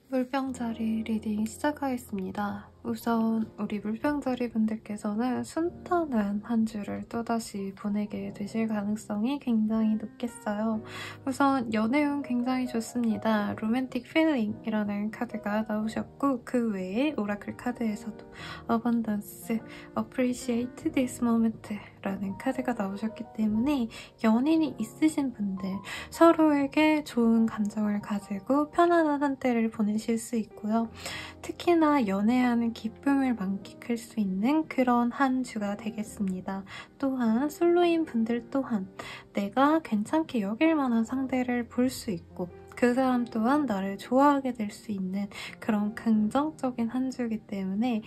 물병자리 리딩 시작하겠습니다. 우선 우리 물병자리 분들께서는 순탄한 한 주를 또다시 보내게 되실 가능성이 굉장히 높겠어요. 우선 연애운 굉장히 좋습니다. 로맨틱 필링이라는 카드가 나오셨고 그 외에 오라클 카드에서도 어번던스, appreciate this moment 라는 카드가 나오셨기 때문에 연인이 있으신 분들 서로에게 좋은 감정을 가지고 편안한 한때를 보내실 수 있고요. 특히나 연애하는 기쁨을 만끽할 수 있는 그런 한 주가 되겠습니다. 또한 솔로인 분들 또한 내가 괜찮게 여길 만한 상대를 볼 수 있고 그 사람 또한 나를 좋아하게 될 수 있는 그런 긍정적인 한 주이기 때문에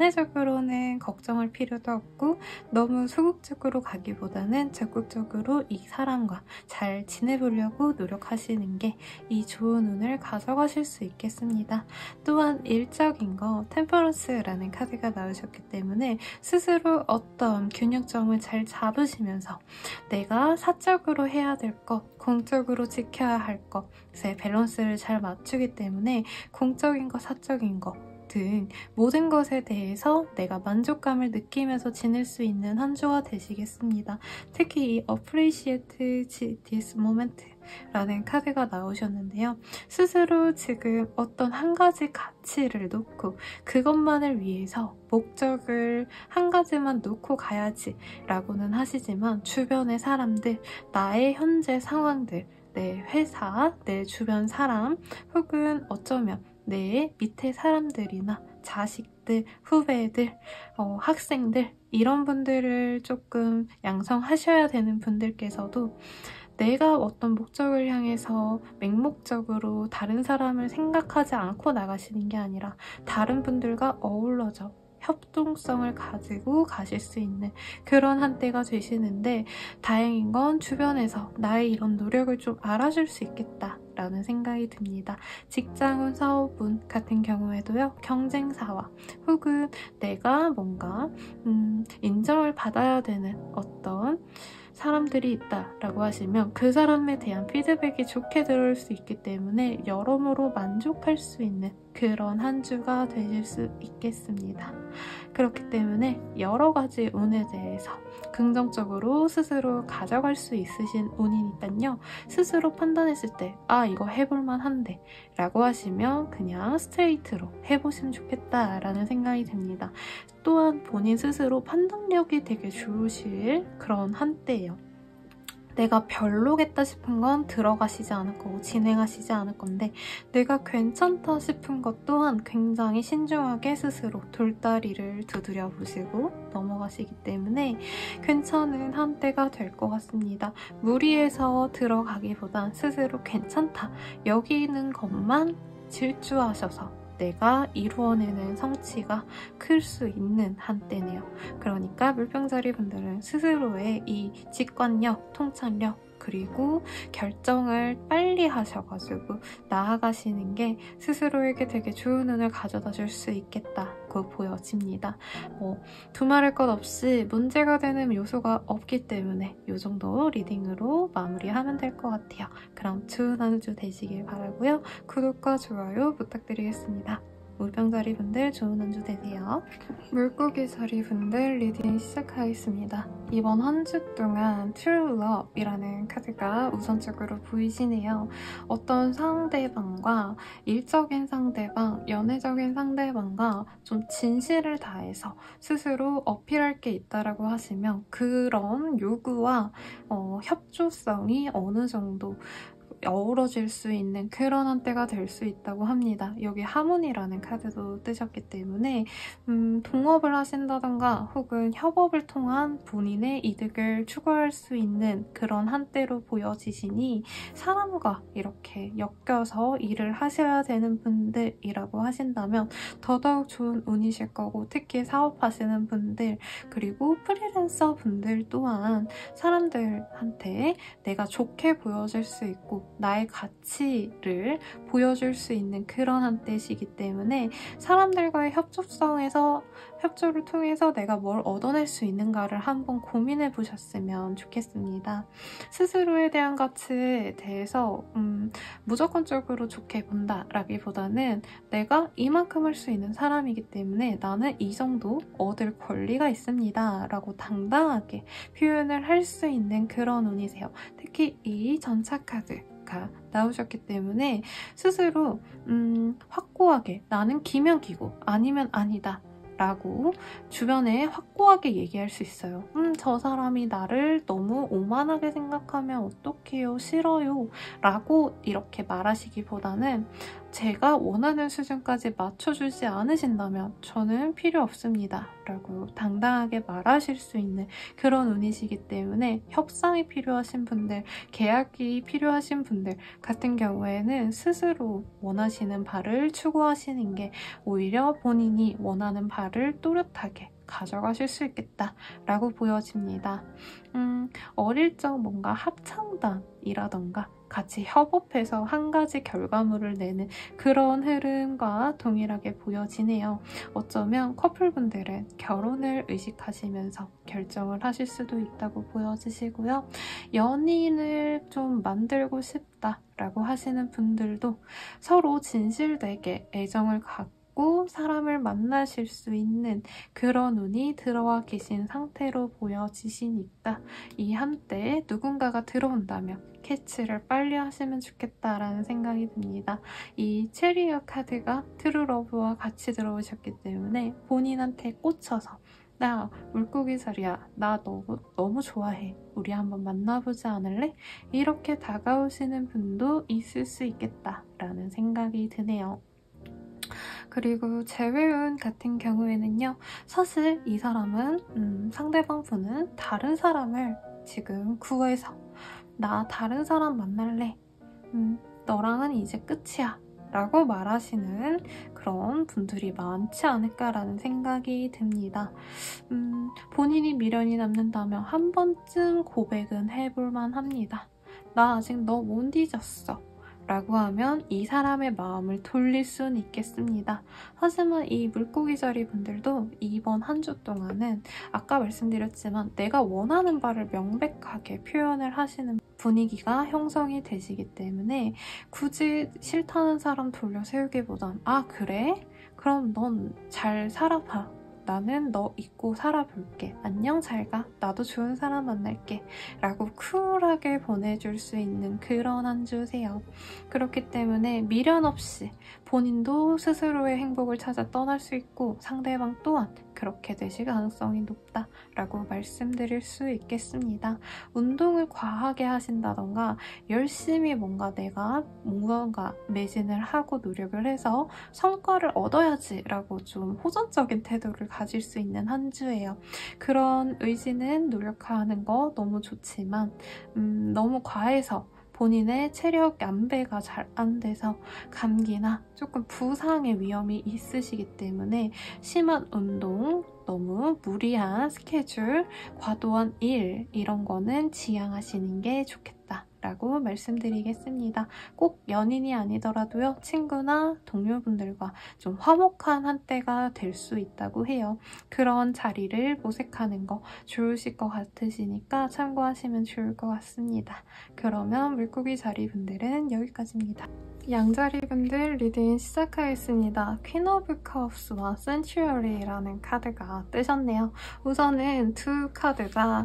연애적으로는 걱정할 필요도 없고 너무 소극적으로 가기보다는 적극적으로 이 사람과 잘 지내보려고 노력하시는 게 이 좋은 운을 가져가실 수 있겠습니다. 또한 일적인 거 템퍼런스라는 카드가 나오셨기 때문에 스스로 어떤 균형점을 잘 잡으시면서 내가 사적으로 해야 될 것, 공적으로 지켜야 할 것의 밸런스를 잘 맞추기 때문에 공적인 것, 사적인 것 등 모든 것에 대해서 내가 만족감을 느끼면서 지낼 수 있는 한 주가 되시겠습니다. 특히 이 appreciate this moment 라는 카드가 나오셨는데요. 스스로 지금 어떤 한 가지 가치를 놓고 그것만을 위해서 목적을 한 가지만 놓고 가야지 라고는 하시지만 주변의 사람들, 나의 현재 상황들, 내 회사, 내 주변 사람 혹은 어쩌면 내 밑에 사람들이나 자식들, 후배들, 학생들 이런 분들을 조금 양성하셔야 되는 분들께서도 내가 어떤 목적을 향해서 맹목적으로 다른 사람을 생각하지 않고 나가시는 게 아니라 다른 분들과 어우러져 협동성을 가지고 가실 수 있는 그런 한때가 되시는데 다행인 건 주변에서 나의 이런 노력을 좀 알아줄 수 있겠다라는 생각이 듭니다. 직장운, 사업운 같은 경우에도요. 경쟁사와 혹은 내가 뭔가 인정을 받아야 되는 어떤 사람들이 있다라고 하시면 그 사람에 대한 피드백이 좋게 들어올 수 있기 때문에 여러모로 만족할 수 있는 그런 한 주가 되실 수 있겠습니다. 그렇기 때문에 여러 가지 운에 대해서 긍정적으로 스스로 가져갈 수 있으신 운이니까요. 스스로 판단했을 때 이거 해볼만 한데 라고 하시면 그냥 스트레이트로 해보시면 좋겠다라는 생각이 듭니다. 또한 본인 스스로 판단력이 되게 좋으실 그런 한때예요. 내가 별로겠다 싶은 건 들어가시지 않을 거고 진행하시지 않을 건데 내가 괜찮다 싶은 것 또한 굉장히 신중하게 스스로 돌다리를 두드려 보시고 넘어가시기 때문에 괜찮은 한때가 될 것 같습니다. 무리해서 들어가기보단 스스로 괜찮다 여기는 것만 질주하셔서 내가 이루어내는 성취가 클 수 있는 한때네요. 그러니까 물병자리 분들은 스스로의 이 직관력, 통찰력 그리고 결정을 빨리 하셔가지고 나아가시는 게 스스로에게 되게 좋은 운을 가져다 줄 수 있겠다고 보여집니다. 두말할 것 없이 문제가 되는 요소가 없기 때문에 이 정도 리딩으로 마무리하면 될 것 같아요. 그럼 좋은 한 주 되시길 바라고요. 구독과 좋아요 부탁드리겠습니다. 물병자리 분들 좋은 한 주 되세요. 물고기 자리 분들 리딩 시작하겠습니다. 이번 한 주 동안 True Love이라는 카드가 우선적으로 보이시네요. 어떤 상대방과 일적인 상대방, 연애적인 상대방과 좀 진실을 다해서 스스로 어필할 게 있다라고 하시면 그런 요구와 협조성이 어느 정도 어우러질 수 있는 그런 한때가 될 수 있다고 합니다. 여기 하모니라는 카드도 뜨셨기 때문에 동업을 하신다던가 혹은 협업을 통한 본인의 이득을 추구할 수 있는 그런 한때로 보여지시니 사람과 이렇게 엮여서 일을 하셔야 되는 분들이라고 하신다면 더더욱 좋은 운이실 거고 특히 사업하시는 분들 그리고 프리랜서 분들 또한 사람들한테 내가 좋게 보여질 수 있고 나의 가치를 보여줄 수 있는 그런 한때시기 때문에 사람들과의 협조를 통해서 내가 뭘 얻어낼 수 있는가를 한번 고민해 보셨으면 좋겠습니다. 스스로에 대한 가치에 대해서 무조건적으로 좋게 본다라기보다는 내가 이만큼 할 수 있는 사람이기 때문에 나는 이 정도 얻을 권리가 있습니다 라고 당당하게 표현을 할 수 있는 그런 운이세요. 특히 이 전차 카드가 나오셨기 때문에 스스로 확고하게 나는 기면 기고 아니면 아니다 라고 주변에 확고하게 얘기할 수 있어요. 저 사람이 나를 너무 오만하게 생각하면 어떡해요, 싫어요 라고 이렇게 말하시기보다는 제가 원하는 수준까지 맞춰주지 않으신다면 저는 필요 없습니다 라고 당당하게 말하실 수 있는 그런 운이시기 때문에 협상이 필요하신 분들, 계약이 필요하신 분들 같은 경우에는 스스로 원하시는 바를 추구하시는 게 오히려 본인이 원하는 바를 또렷하게 가져가실 수 있겠다라고 보여집니다. 어릴 적 뭔가 합창단이라던가 같이 협업해서 한 가지 결과물을 내는 그런 흐름과 동일하게 보여지네요. 어쩌면 커플분들은 결혼을 의식하시면서 결정을 하실 수도 있다고 보여지시고요. 연인을 좀 만들고 싶다라고 하시는 분들도 서로 진실되게 애정을 갖고 사람을 만나실 수 있는 그런 운이 들어와 계신 상태로 보여지시니까 이 한때에 누군가가 들어온다면 캐치를 빨리 하시면 좋겠다라는 생각이 듭니다. 이 체리어 카드가 트루러브와 같이 들어오셨기 때문에 본인한테 꽂혀서 나 물고기 자리야, 나 너무 좋아해, 우리 한번 만나보지 않을래? 이렇게 다가오시는 분도 있을 수 있겠다라는 생각이 드네요. 그리고 재회운 같은 경우에는요, 사실 이 사람은 상대방 분은 다른 사람을 지금 구해서 나 다른 사람 만날래, 너랑은 이제 끝이야 라고 말하시는 그런 분들이 많지 않을까라는 생각이 듭니다. 본인이 미련이 남는다면 한 번쯤 고백은 해볼만 합니다. 나 아직 너 못 잊었어 라고 하면 이 사람의 마음을 돌릴 수는 있겠습니다. 하지만 이 물고기 자리 분들도 이번 한 주 동안은 아까 말씀드렸지만 내가 원하는 바를 명백하게 표현을 하시는 분위기가 형성이 되시기 때문에 굳이 싫다는 사람 돌려 세우기보단 아 그래? 그럼 넌 잘 살아봐. 나는 너 잊고 살아볼게. 안녕, 잘 가. 나도 좋은 사람 만날게. 라고 쿨하게 보내줄 수 있는 그런 한 주세요. 그렇기 때문에 미련 없이 본인도 스스로의 행복을 찾아 떠날 수 있고 상대방 또한 그렇게 되실 가능성이 높다라고 말씀드릴 수 있겠습니다. 운동을 과하게 하신다던가 열심히 내가 뭔가 매진을 하고 노력을 해서 성과를 얻어야지라고 좀 호전적인 태도를 가질 수 있는 한 주예요. 그런 의지는 노력하는 거 너무 좋지만 너무 과해서 본인의 체력 안배가 잘 안 돼서 감기나 조금 부상의 위험이 있으시기 때문에 심한 운동, 너무 무리한 스케줄, 과도한 일 이런 거는 지양하시는 게 좋겠다라고 말씀드리겠습니다. 꼭 연인이 아니더라도요. 친구나 동료분들과 좀 화목한 한때가 될 수 있다고 해요. 그런 자리를 모색하는 거 좋으실 것 같으시니까 참고하시면 좋을 것 같습니다. 그러면 물고기 자리 분들은 여기까지입니다. 양자리 분들 리딩 시작하겠습니다. 퀸 오브 컵스와 센츄어리라는 카드가 뜨셨네요. 우선은 두 카드가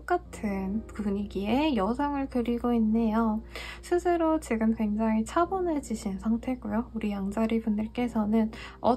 똑같은 분위기의 여성을 그리고 있네요. 스스로 지금 굉장히 차분해지신 상태고요. 우리 양자리 분들께서는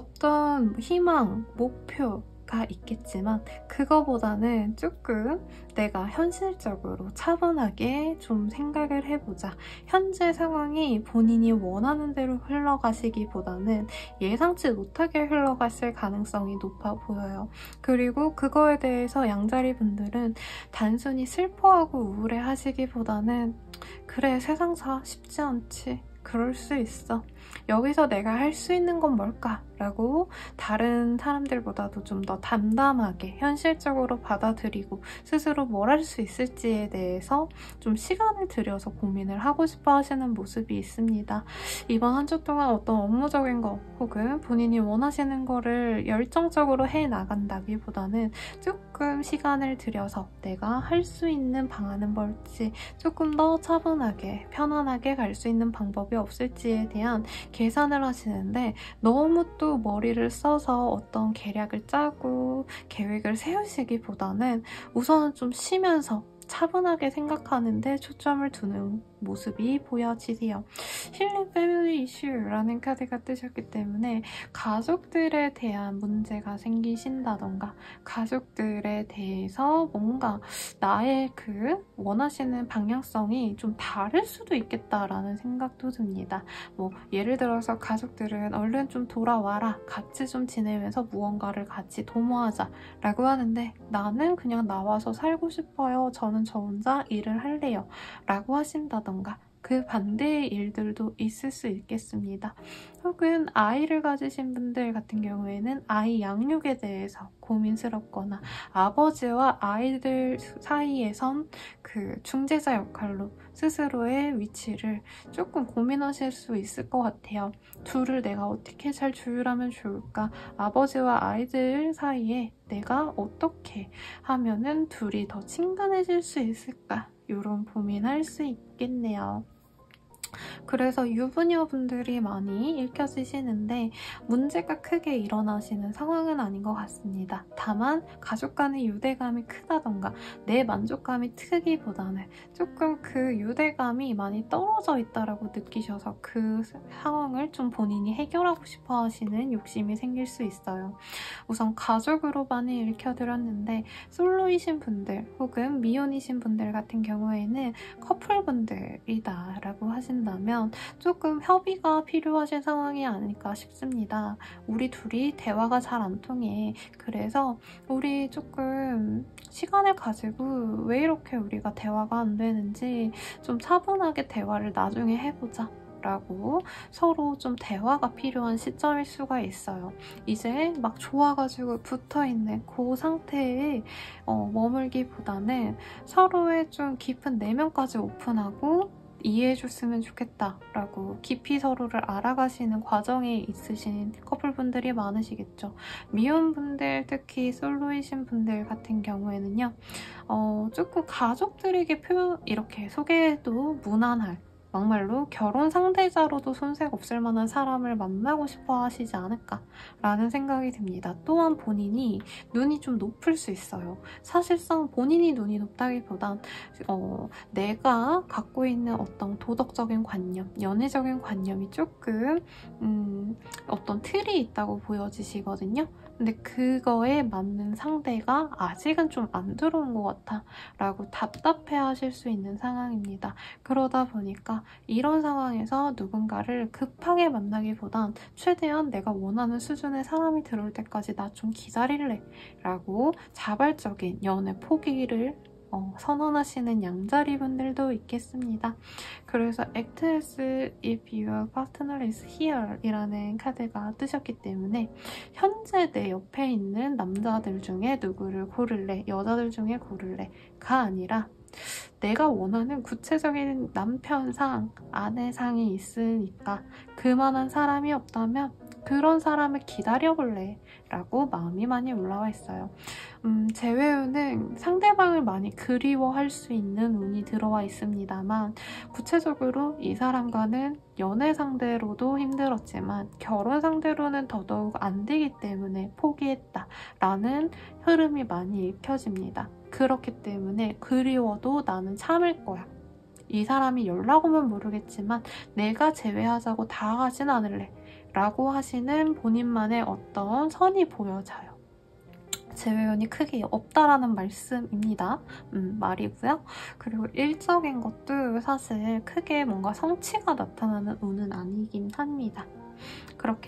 어떤 희망, 목표가 있겠지만 그거보다는 조금 내가 현실적으로 차분하게 좀 생각을 해보자. 현재 상황이 본인이 원하는 대로 흘러가시기보다는 예상치 못하게 흘러갔을 가능성이 높아 보여요. 그리고 그거에 대해서 양자리 분들은 단순히 슬퍼하고 우울해 하시기보다는 그래 세상사 쉽지 않지. 그럴 수 있어. 여기서 내가 할 수 있는 건 뭘까? 라고 다른 사람들보다도 좀 더 담담하게 현실적으로 받아들이고 스스로 뭘 할 수 있을지에 대해서 좀 시간을 들여서 고민을 하고 싶어 하시는 모습이 있습니다. 이번 한 주 동안 어떤 업무적인 거 혹은 본인이 원하시는 거를 열정적으로 해나간다기보다는 조금 시간을 들여서 내가 할 수 있는 방안은 뭘지, 조금 더 차분하게 편안하게 갈 수 있는 방법이 없을지에 대한 계산을 하시는데, 너무 또 머리를 써서 어떤 계략을 짜고 계획을 세우시기보다는 우선은 좀 쉬면서 차분하게 생각하는데 초점을 두는 모습이 보여지세요. 힐링 패밀리 이슈라는 카드가 뜨셨기 때문에 가족들에 대한 문제가 생기신다던가 가족들에 대해서 뭔가 나의 그 원하시는 방향성이 좀 다를 수도 있겠다라는 생각도 듭니다. 뭐 예를 들어서 가족들은 얼른 좀 돌아와라, 같이 좀 지내면서 무언가를 같이 도모하자 라고 하는데, 나는 그냥 나와서 살고 싶어요, 저는 저 혼자 일을 할래요 라고 하신다던가 그 반대의 일들도 있을 수 있겠습니다. 혹은 아이를 가지신 분들 같은 경우에는 아이 양육에 대해서 고민스럽거나 아버지와 아이들 사이에선 그 중재자 역할로 스스로의 위치를 조금 고민하실 수 있을 것 같아요. 둘을 내가 어떻게 잘 조율하면 좋을까? 아버지와 아이들 사이에 내가 어떻게 하면은 둘이 더 친근해질 수 있을까? 이런 고민할 수 있겠네요. 그래서 유부녀분들이 많이 읽혀지시는데 문제가 크게 일어나시는 상황은 아닌 것 같습니다. 다만 가족 간의 유대감이 크다던가 내 만족감이 크기보다는 조금 그 유대감이 많이 떨어져 있다라고 느끼셔서 그 상황을 좀 본인이 해결하고 싶어 하시는 욕심이 생길 수 있어요. 우선 가족으로 많이 읽혀드렸는데 솔로이신 분들 혹은 미혼이신 분들 같은 경우에는 커플분들이다 라고 하신다면 조금 협의가 필요하신 상황이 아닐까 싶습니다. 우리 둘이 대화가 잘 안 통해. 그래서 우리 조금 시간을 가지고 왜 이렇게 우리가 대화가 안 되는지 좀 차분하게 대화를 나중에 해보자 라고 서로 좀 대화가 필요한 시점일 수가 있어요. 이제 막 좋아가지고 붙어있는 그 상태에 머물기보다는 서로의 좀 깊은 내면까지 오픈하고 이해해줬으면 좋겠다라고 깊이 서로를 알아가시는 과정에 있으신 커플분들이 많으시겠죠. 미혼분들, 특히 솔로이신 분들 같은 경우에는요, 조금 가족들에게 이렇게 소개해도 무난할, 막말로 결혼 상대자로도 손색 없을 만한 사람을 만나고 싶어 하시지 않을까라는 생각이 듭니다. 또한 본인이 눈이 좀 높을 수 있어요. 사실상 본인이 눈이 높다기보단 내가 갖고 있는 어떤 도덕적인 관념, 연애적인 관념이 조금 어떤 틀이 있다고 보여지시거든요. 근데 그거에 맞는 상대가 아직은 좀 안 들어온 것 같아 라고 답답해 하실 수 있는 상황입니다. 그러다 보니까 이런 상황에서 누군가를 급하게 만나기보단 최대한 내가 원하는 수준의 사람이 들어올 때까지 나 좀 기다릴래 라고 자발적인 연애 포기를 선언하시는 양자리 분들도 있겠습니다. 그래서 act as if your partner is here 이라는 카드가 뜨셨기 때문에 현재 내 옆에 있는 남자들 중에 누구를 고를래, 여자들 중에 고를래가 아니라 내가 원하는 구체적인 남편상, 아내상이 있으니까 그만한 사람이 없다면 그런 사람을 기다려볼래 라고 마음이 많이 올라와 있어요. 재회운은 상대방을 많이 그리워할 수 있는 운이 들어와 있습니다만 구체적으로 이 사람과는 연애 상대로도 힘들었지만 결혼 상대로는 더더욱 안 되기 때문에 포기했다 라는 흐름이 많이 읽혀집니다. 그렇기 때문에 그리워도 나는 참을 거야. 이 사람이 연락 오면 모르겠지만 내가 제외하자고 다가가진 않을래 라고 하시는 본인만의 어떤 선이 보여져요. 재회운이 크게 없다라는 말씀입니다. 말이고요. 그리고 일적인 것도 사실 크게 뭔가 성취가 나타나는 운은 아니긴 합니다. 그렇기 때문에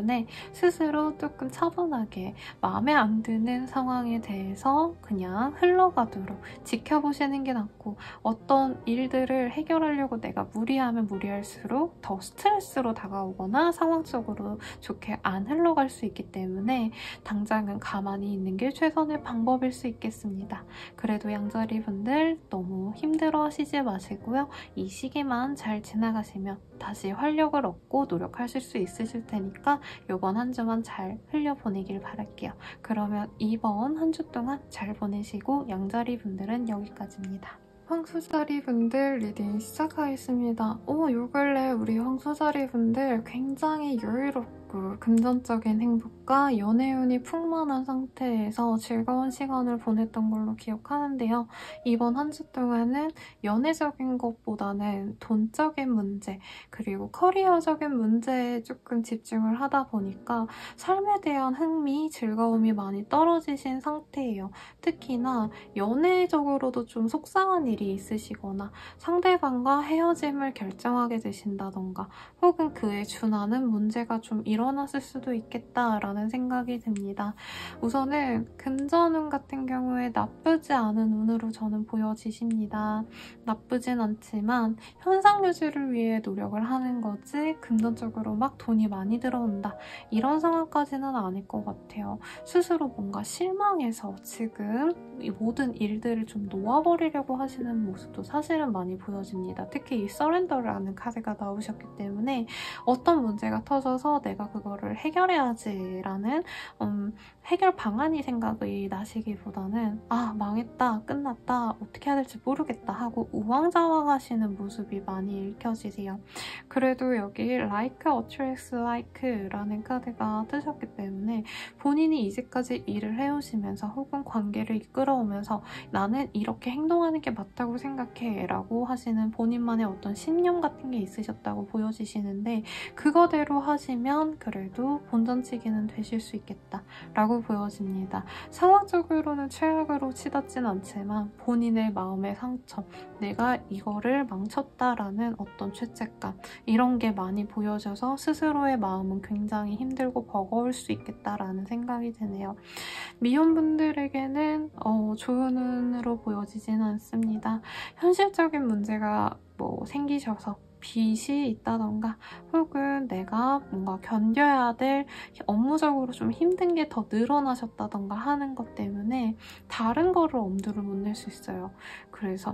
때문에 스스로 조금 차분하게 마음에 안 드는 상황에 대해서 그냥 흘러가도록 지켜보시는 게 낫고, 어떤 일들을 해결하려고 내가 무리하면 무리할수록 더 스트레스로 다가오거나 상황적으로 좋게 안 흘러갈 수 있기 때문에 당장은 가만히 있는 게 최선의 방법일 수 있겠습니다. 그래도 양자리 분들 너무 힘들어 하시지 마시고요. 이 시기만 잘 지나가시면 다시 활력을 얻고 노력하실 수 있으실 테니까 이번 한 주만 잘 흘려보내길 바랄게요. 그러면 이번 한 주 동안 잘 보내시고, 양자리 분들은 여기까지입니다. 황소자리 분들 리딩 시작하겠습니다. 요 근래 우리 황소자리 분들 굉장히 여유롭고 금전적인 행복과 연애운이 풍만한 상태에서 즐거운 시간을 보냈던 걸로 기억하는데요. 이번 한 주 동안은 연애적인 것보다는 돈적인 문제, 그리고 커리어적인 문제에 조금 집중을 하다 보니까 삶에 대한 흥미, 즐거움이 많이 떨어지신 상태예요. 특히나 연애적으로도 좀 속상한 일이 있으시거나 상대방과 헤어짐을 결정하게 되신다던가, 혹은 그에 준하는 문제가 좀 일어났을 수도 있겠다라는 생각이 듭니다. 우선은 금전운 같은 경우에 나쁘지 않은 운으로 저는 보여지십니다. 나쁘진 않지만 현상 유지를 위해 노력을 하는 거지 금전적으로 막 돈이 많이 들어온다, 이런 상황까지는 아닐 것 같아요. 스스로 뭔가 실망해서 지금 이 모든 일들을 좀 놓아버리려고 하시는 모습도 사실은 많이 보여집니다. 특히 이 서렌더라는 카드가 나오셨기 때문에 어떤 문제가 터져서 내가 그거를 해결해야지라는 해결 방안이 생각이 나시기보다는 망했다, 끝났다, 어떻게 해야 될지 모르겠다 하고 우왕좌왕하시는 모습이 많이 읽혀지세요. 그래도 여기 Like attracts like라는 카드가 뜨셨기 때문에 본인이 이제까지 일을 해오시면서 혹은 관계를 이끌어오면서 나는 이렇게 행동하는 게 맞다고 생각해 라고 하시는 본인만의 어떤 신념 같은 게 있으셨다고 보여지시는데, 그거대로 하시면 그래도 본전치기는 되실 수 있겠다 라고 보여집니다. 상황적으로는 최악으로 치닫진 않지만 본인의 마음의 상처, 내가 이거를 망쳤다라는 어떤 죄책감, 이런 게 많이 보여져서 스스로의 마음은 굉장히 힘들고 버거울 수 있겠다라는 생각이 드네요. 미혼분들에게는 좋은 운으로 보여지진 않습니다. 현실적인 문제가 생기셔서 빚이 있다던가, 혹은 내가 뭔가 견뎌야 될 업무적으로 좀 힘든 게 더 늘어나셨다던가 하는 것 때문에 다른 거를 엄두를 못 낼 수 있어요. 그래서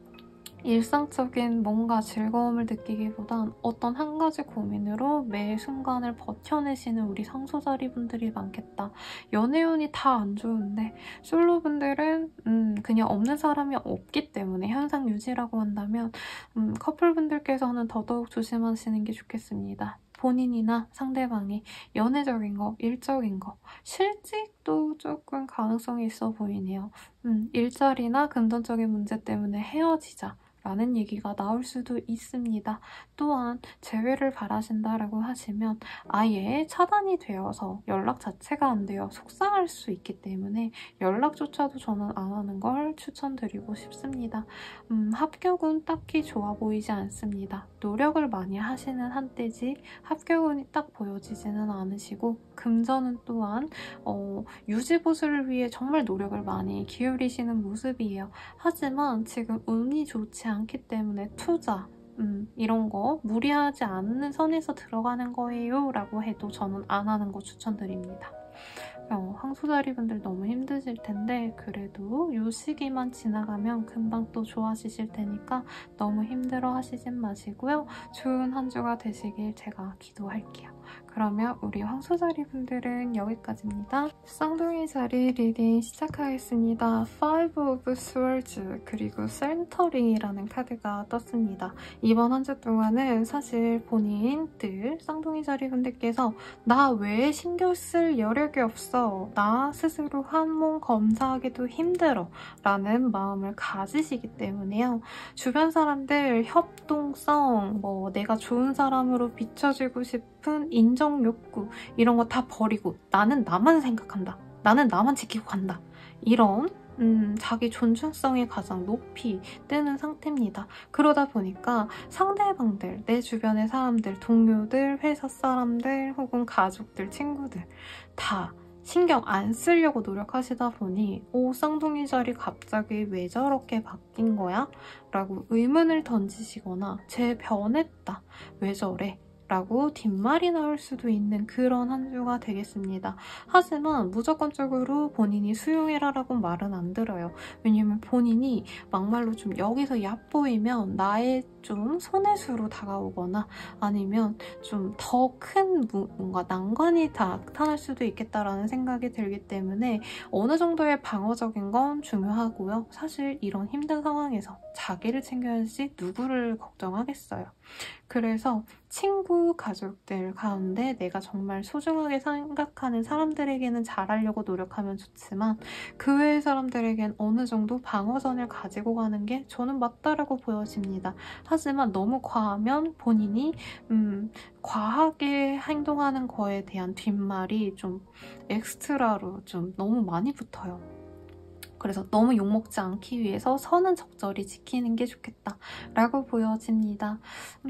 일상적인 뭔가 즐거움을 느끼기보단 어떤 한 가지 고민으로 매 순간을 버텨내시는 우리 상소자리 분들이 많겠다. 연애운이 다 안 좋은데 솔로분들은 그냥 없는 사람이 없기 때문에 현상 유지라고 한다면 커플분들께서는 더더욱 조심하시는 게 좋겠습니다. 본인이나 상대방이 연애적인 거, 일적인 거, 실직도 조금 가능성이 있어 보이네요. 일자리나 금전적인 문제 때문에 헤어지자 라는 얘기가 나올 수도 있습니다. 또한 재회를 바라신다라고 하시면 아예 차단이 되어서 연락 자체가 안 되어 속상할 수 있기 때문에 연락조차도 저는 안 하는 걸 추천드리고 싶습니다. 합격은 딱히 좋아 보이지 않습니다. 노력을 많이 하시는 한때지 합격운이 딱 보여지지는 않으시고, 금전은 또한 유지보수를 위해 정말 노력을 많이 기울이시는 모습이에요. 하지만 지금 운이 좋지 않기 때문에 투자, 이런 거 무리하지 않는 선에서 들어가는 거예요 라고 해도 저는 안 하는 거 추천드립니다. 황소자리 분들 너무 힘드실 텐데 그래도 이 시기만 지나가면 금방 또 좋아지실 테니까 너무 힘들어 하시진 마시고요. 좋은 한 주가 되시길 제가 기도할게요. 그러면 우리 황소자리 분들은 여기까지입니다. 쌍둥이 자리 리딩 시작하겠습니다. Five of Swords 그리고 센터링이라는 카드가 떴습니다. 이번 한 주 동안은 사실 본인들 쌍둥이 자리 분들께서 나 왜 신경 쓸 여력이 없어, 나 스스로 한 몸 검사하기도 힘들어 라는 마음을 가지시기 때문에요. 주변 사람들 협동성, 내가 좋은 사람으로 비춰지고 싶은 인정 욕구, 이런 거 다 버리고 나는 나만 생각한다, 나는 나만 지키고 간다, 이런 자기 존중성이 가장 높이 뜨는 상태입니다. 그러다 보니까 상대방들, 내 주변의 사람들, 동료들, 회사 사람들, 혹은 가족들, 친구들 다 신경 안 쓰려고 노력하시다 보니 쌍둥이 자리 갑자기 왜 저렇게 바뀐 거야? 라고 의문을 던지시거나 쟤 변했다. 왜 저래? 라고 뒷말이 나올 수도 있는 그런 한 주가 되겠습니다. 하지만 무조건적으로 본인이 수용해라 라고 말은 안 들어요. 왜냐면 본인이 막말로 좀 여기서 얕보이면 나의 좀 손해수로 다가오거나 아니면 좀 더 큰 뭔가 난관이 나타날 수도 있겠다라는 생각이 들기 때문에 어느 정도의 방어적인 건 중요하고요. 사실 이런 힘든 상황에서 자기를 챙겨야지 누구를 걱정하겠어요. 그래서 친구, 가족들 가운데 내가 정말 소중하게 생각하는 사람들에게는 잘하려고 노력하면 좋지만 그 외의 사람들에겐 어느 정도 방어전을 가지고 가는 게 저는 맞다라고 보여집니다. 하지만 너무 과하면 본인이 과하게 행동하는 거에 대한 뒷말이 좀 엑스트라로 좀 너무 많이 붙어요. 그래서 너무 욕먹지 않기 위해서 선은 적절히 지키는 게 좋겠다라고 보여집니다.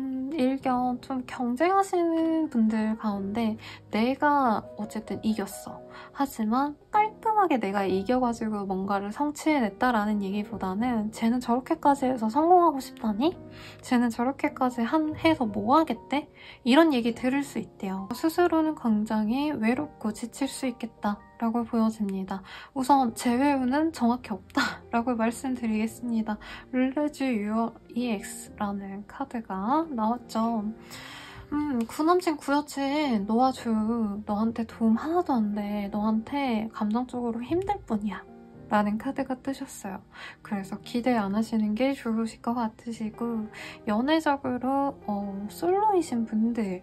일견 좀 경쟁하시는 분들 가운데 내가 어쨌든 이겼어. 하지만 깔끔하게 내가 이겨가지고 뭔가를 성취해냈다라는 얘기보다는 쟤는 저렇게까지 해서 성공하고 싶다니? 쟤는 저렇게까지 해서 뭐 하겠대? 이런 얘기 들을 수 있대요. 스스로는 굉장히 외롭고 지칠 수 있겠다. 라고 보여집니다. 우선 제외우는 정확히 없다라고 말씀드리겠습니다. 룰레즈 유어 EX라는 카드가 나왔죠. 구남친 구여친 놓아줘. 너한테 도움 하나도 안 돼. 너한테 감정적으로 힘들 뿐이야. 라는 카드가 뜨셨어요. 그래서 기대 안 하시는 게 좋으실 것 같으시고 연애적으로 솔로이신 분들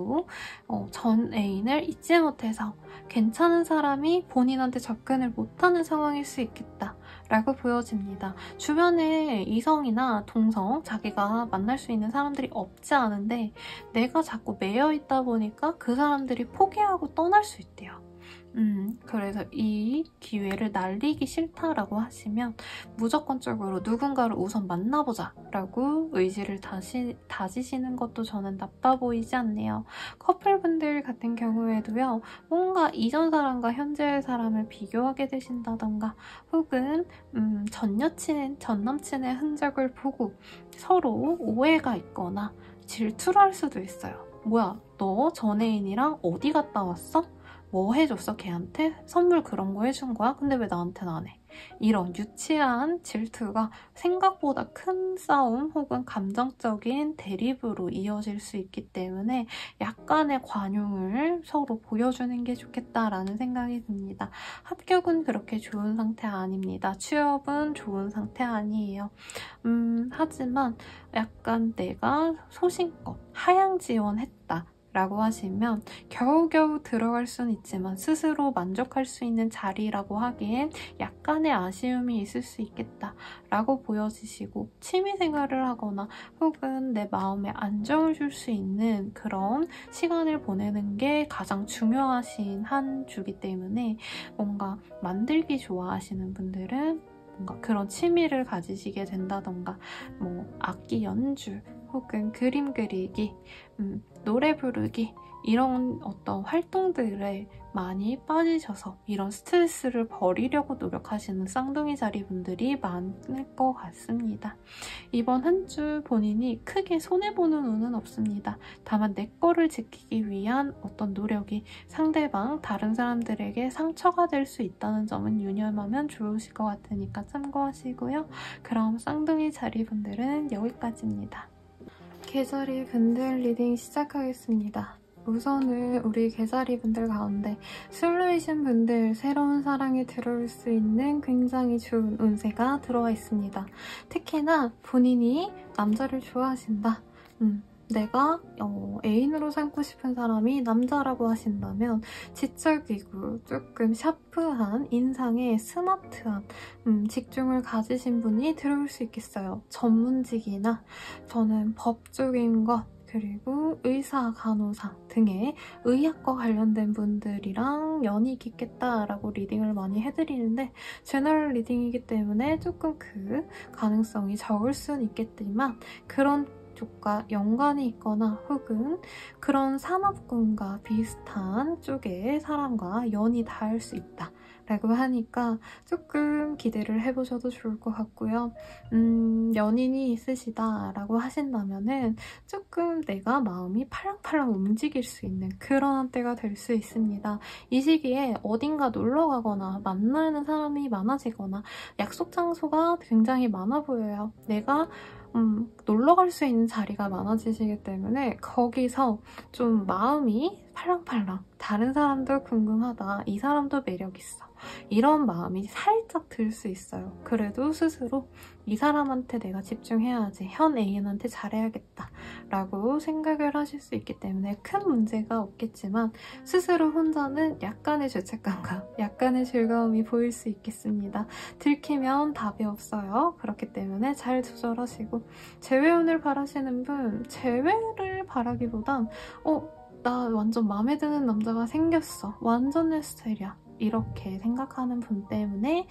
전 애인을 잊지 못해서 괜찮은 사람이 본인한테 접근을 못하는 상황일 수 있겠다 라고 보여집니다. 주변에 이성이나 동성, 자기가 만날 수 있는 사람들이 없지 않은데 내가 자꾸 매여 있다 보니까 그 사람들이 포기하고 떠날 수 있대요. 그래서 이 기회를 날리기 싫다라고 하시면 무조건적으로 누군가를 우선 만나보자 라고 의지를 다지시는 것도 저는 나빠 보이지 않네요. 커플분들 같은 경우에도요. 뭔가 이전 사람과 현재의 사람을 비교하게 되신다던가 혹은 전 여친, 전 남친의 흔적을 보고 서로 오해가 있거나 질투를 할 수도 있어요. 뭐야, 너 전 애인이랑 어디 갔다 왔어? 뭐 해줬어 걔한테? 선물 그런 거 해준 거야? 근데 왜 나한테는 안 해? 이런 유치한 질투가 생각보다 큰 싸움 혹은 감정적인 대립으로 이어질 수 있기 때문에 약간의 관용을 서로 보여주는 게 좋겠다라는 생각이 듭니다. 합격은 그렇게 좋은 상태 아닙니다. 취업은 좋은 상태 아니에요. 하지만 약간 내가 소신껏 하향 지원했다 라고 하시면 겨우겨우 들어갈 수는 있지만 스스로 만족할 수 있는 자리라고 하기엔 약간의 아쉬움이 있을 수 있겠다 라고 보여지시고 취미생활을 하거나 혹은 내 마음에 안정을 줄 수 있는 그런 시간을 보내는 게 가장 중요하신 한 주기 때문에 뭔가 만들기 좋아하시는 분들은 뭔가 그런 취미를 가지시게 된다던가 뭐 악기 연주 혹은 그림 그리기, 노래 부르기 이런 어떤 활동들에 많이 빠지셔서 이런 스트레스를 버리려고 노력하시는 쌍둥이 자리 분들이 많을 것 같습니다. 이번 한 주 본인이 크게 손해보는 운은 없습니다. 다만 내 거를 지키기 위한 어떤 노력이 상대방, 다른 사람들에게 상처가 될 수 있다는 점은 유념하면 좋으실 것 같으니까 참고하시고요. 그럼 쌍둥이 자리 분들은 여기까지입니다. 개자리 분들 리딩 시작하겠습니다. 우선은 우리 개자리 분들 가운데 솔로이신 분들 새로운 사랑이 들어올 수 있는 굉장히 좋은 운세가 들어와 있습니다. 특히나 본인이 남자를 좋아하신다. 내가 애인으로 삼고 싶은 사람이 남자라고 하신다면 지적이고 조금 샤프한 인상에 스마트한 직종을 가지신 분이 들어올 수 있겠어요. 전문직이나 저는 법적인 것 그리고 의사, 간호사 등의 의학과 관련된 분들이랑 연이 깊겠다라고 리딩을 많이 해드리는데 제너럴 리딩이기 때문에 조금 그 가능성이 적을 수는 있겠지만 그런 쪽과 연관이 있거나 혹은 그런 산업군과 비슷한 쪽의 사람과 연이 닿을 수 있다 라고 하니까 조금 기대를 해보셔도 좋을 것 같고요. 연인이 있으시다 라고 하신다면은 조금 내가 마음이 팔랑팔랑 움직일 수 있는 그런 때가 될 수 있습니다. 이 시기에 어딘가 놀러 가거나 만나는 사람이 많아지거나 약속 장소가 굉장히 많아 보여요. 내가 놀러 갈 수 있는 자리가 많아지시기 때문에 거기서 좀 마음이 팔랑팔랑 다른 사람도 궁금하다, 이 사람도 매력있어 이런 마음이 살짝 들 수 있어요. 그래도 스스로 이 사람한테 내가 집중해야지, 현 애인한테 잘해야겠다 라고 생각을 하실 수 있기 때문에 큰 문제가 없겠지만 스스로 혼자는 약간의 죄책감과 약간의 즐거움이 보일 수 있겠습니다. 들키면 답이 없어요. 그렇기 때문에 잘 조절하시고, 재회운을 바라시는 분, 재회를 바라기보단 나 완전 마음에 드는 남자가 생겼어, 완전 내 스타일이야 이렇게 생각하는 분 때문에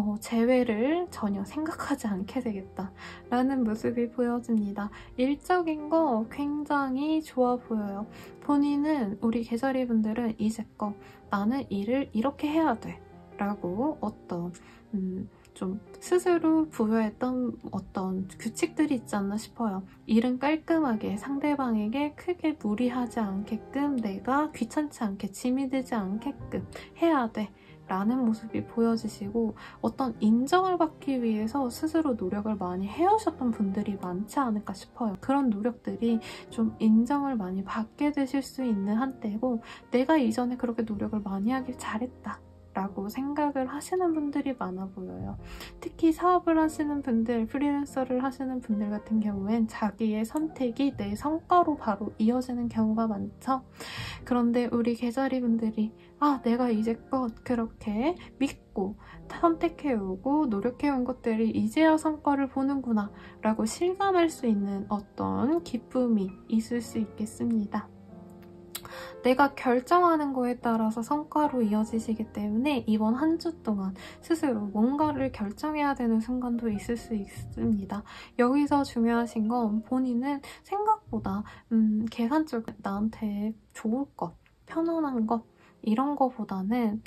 재회를 전혀 생각하지 않게 되겠다 라는 모습이 보여집니다. 일적인 거 굉장히 좋아 보여요. 본인은, 우리 개자리 분들은 이제껏 나는 일을 이렇게 해야 돼 라고 어떤 좀 스스로 부여했던 어떤 규칙들이 있지 않나 싶어요. 일은 깔끔하게 상대방에게 크게 무리하지 않게끔, 내가 귀찮지 않게, 짐이 되지 않게끔 해야 돼 라는 모습이 보여지시고, 어떤 인정을 받기 위해서 스스로 노력을 많이 해오셨던 분들이 많지 않을까 싶어요. 그런 노력들이 좀 인정을 많이 받게 되실 수 있는 한때고, 내가 이전에 그렇게 노력을 많이 하길 잘했다 라고 생각을 하시는 분들이 많아 보여요. 특히 사업을 하시는 분들, 프리랜서를 하시는 분들 같은 경우엔 자기의 선택이 내 성과로 바로 이어지는 경우가 많죠. 그런데 우리 개자리 분들이 내가 이제껏 그렇게 믿고 선택해오고 노력해온 것들이 이제야 성과를 보는구나 라고 실감할 수 있는 어떤 기쁨이 있을 수 있겠습니다. 내가 결정하는 거에 따라서 성과로 이어지시기 때문에 이번 한 주 동안 스스로 뭔가를 결정해야 되는 순간도 있을 수 있습니다. 여기서 중요하신 건 본인은 생각보다 계산적으로 나한테 좋을 것, 편안한 것 이런 거보다는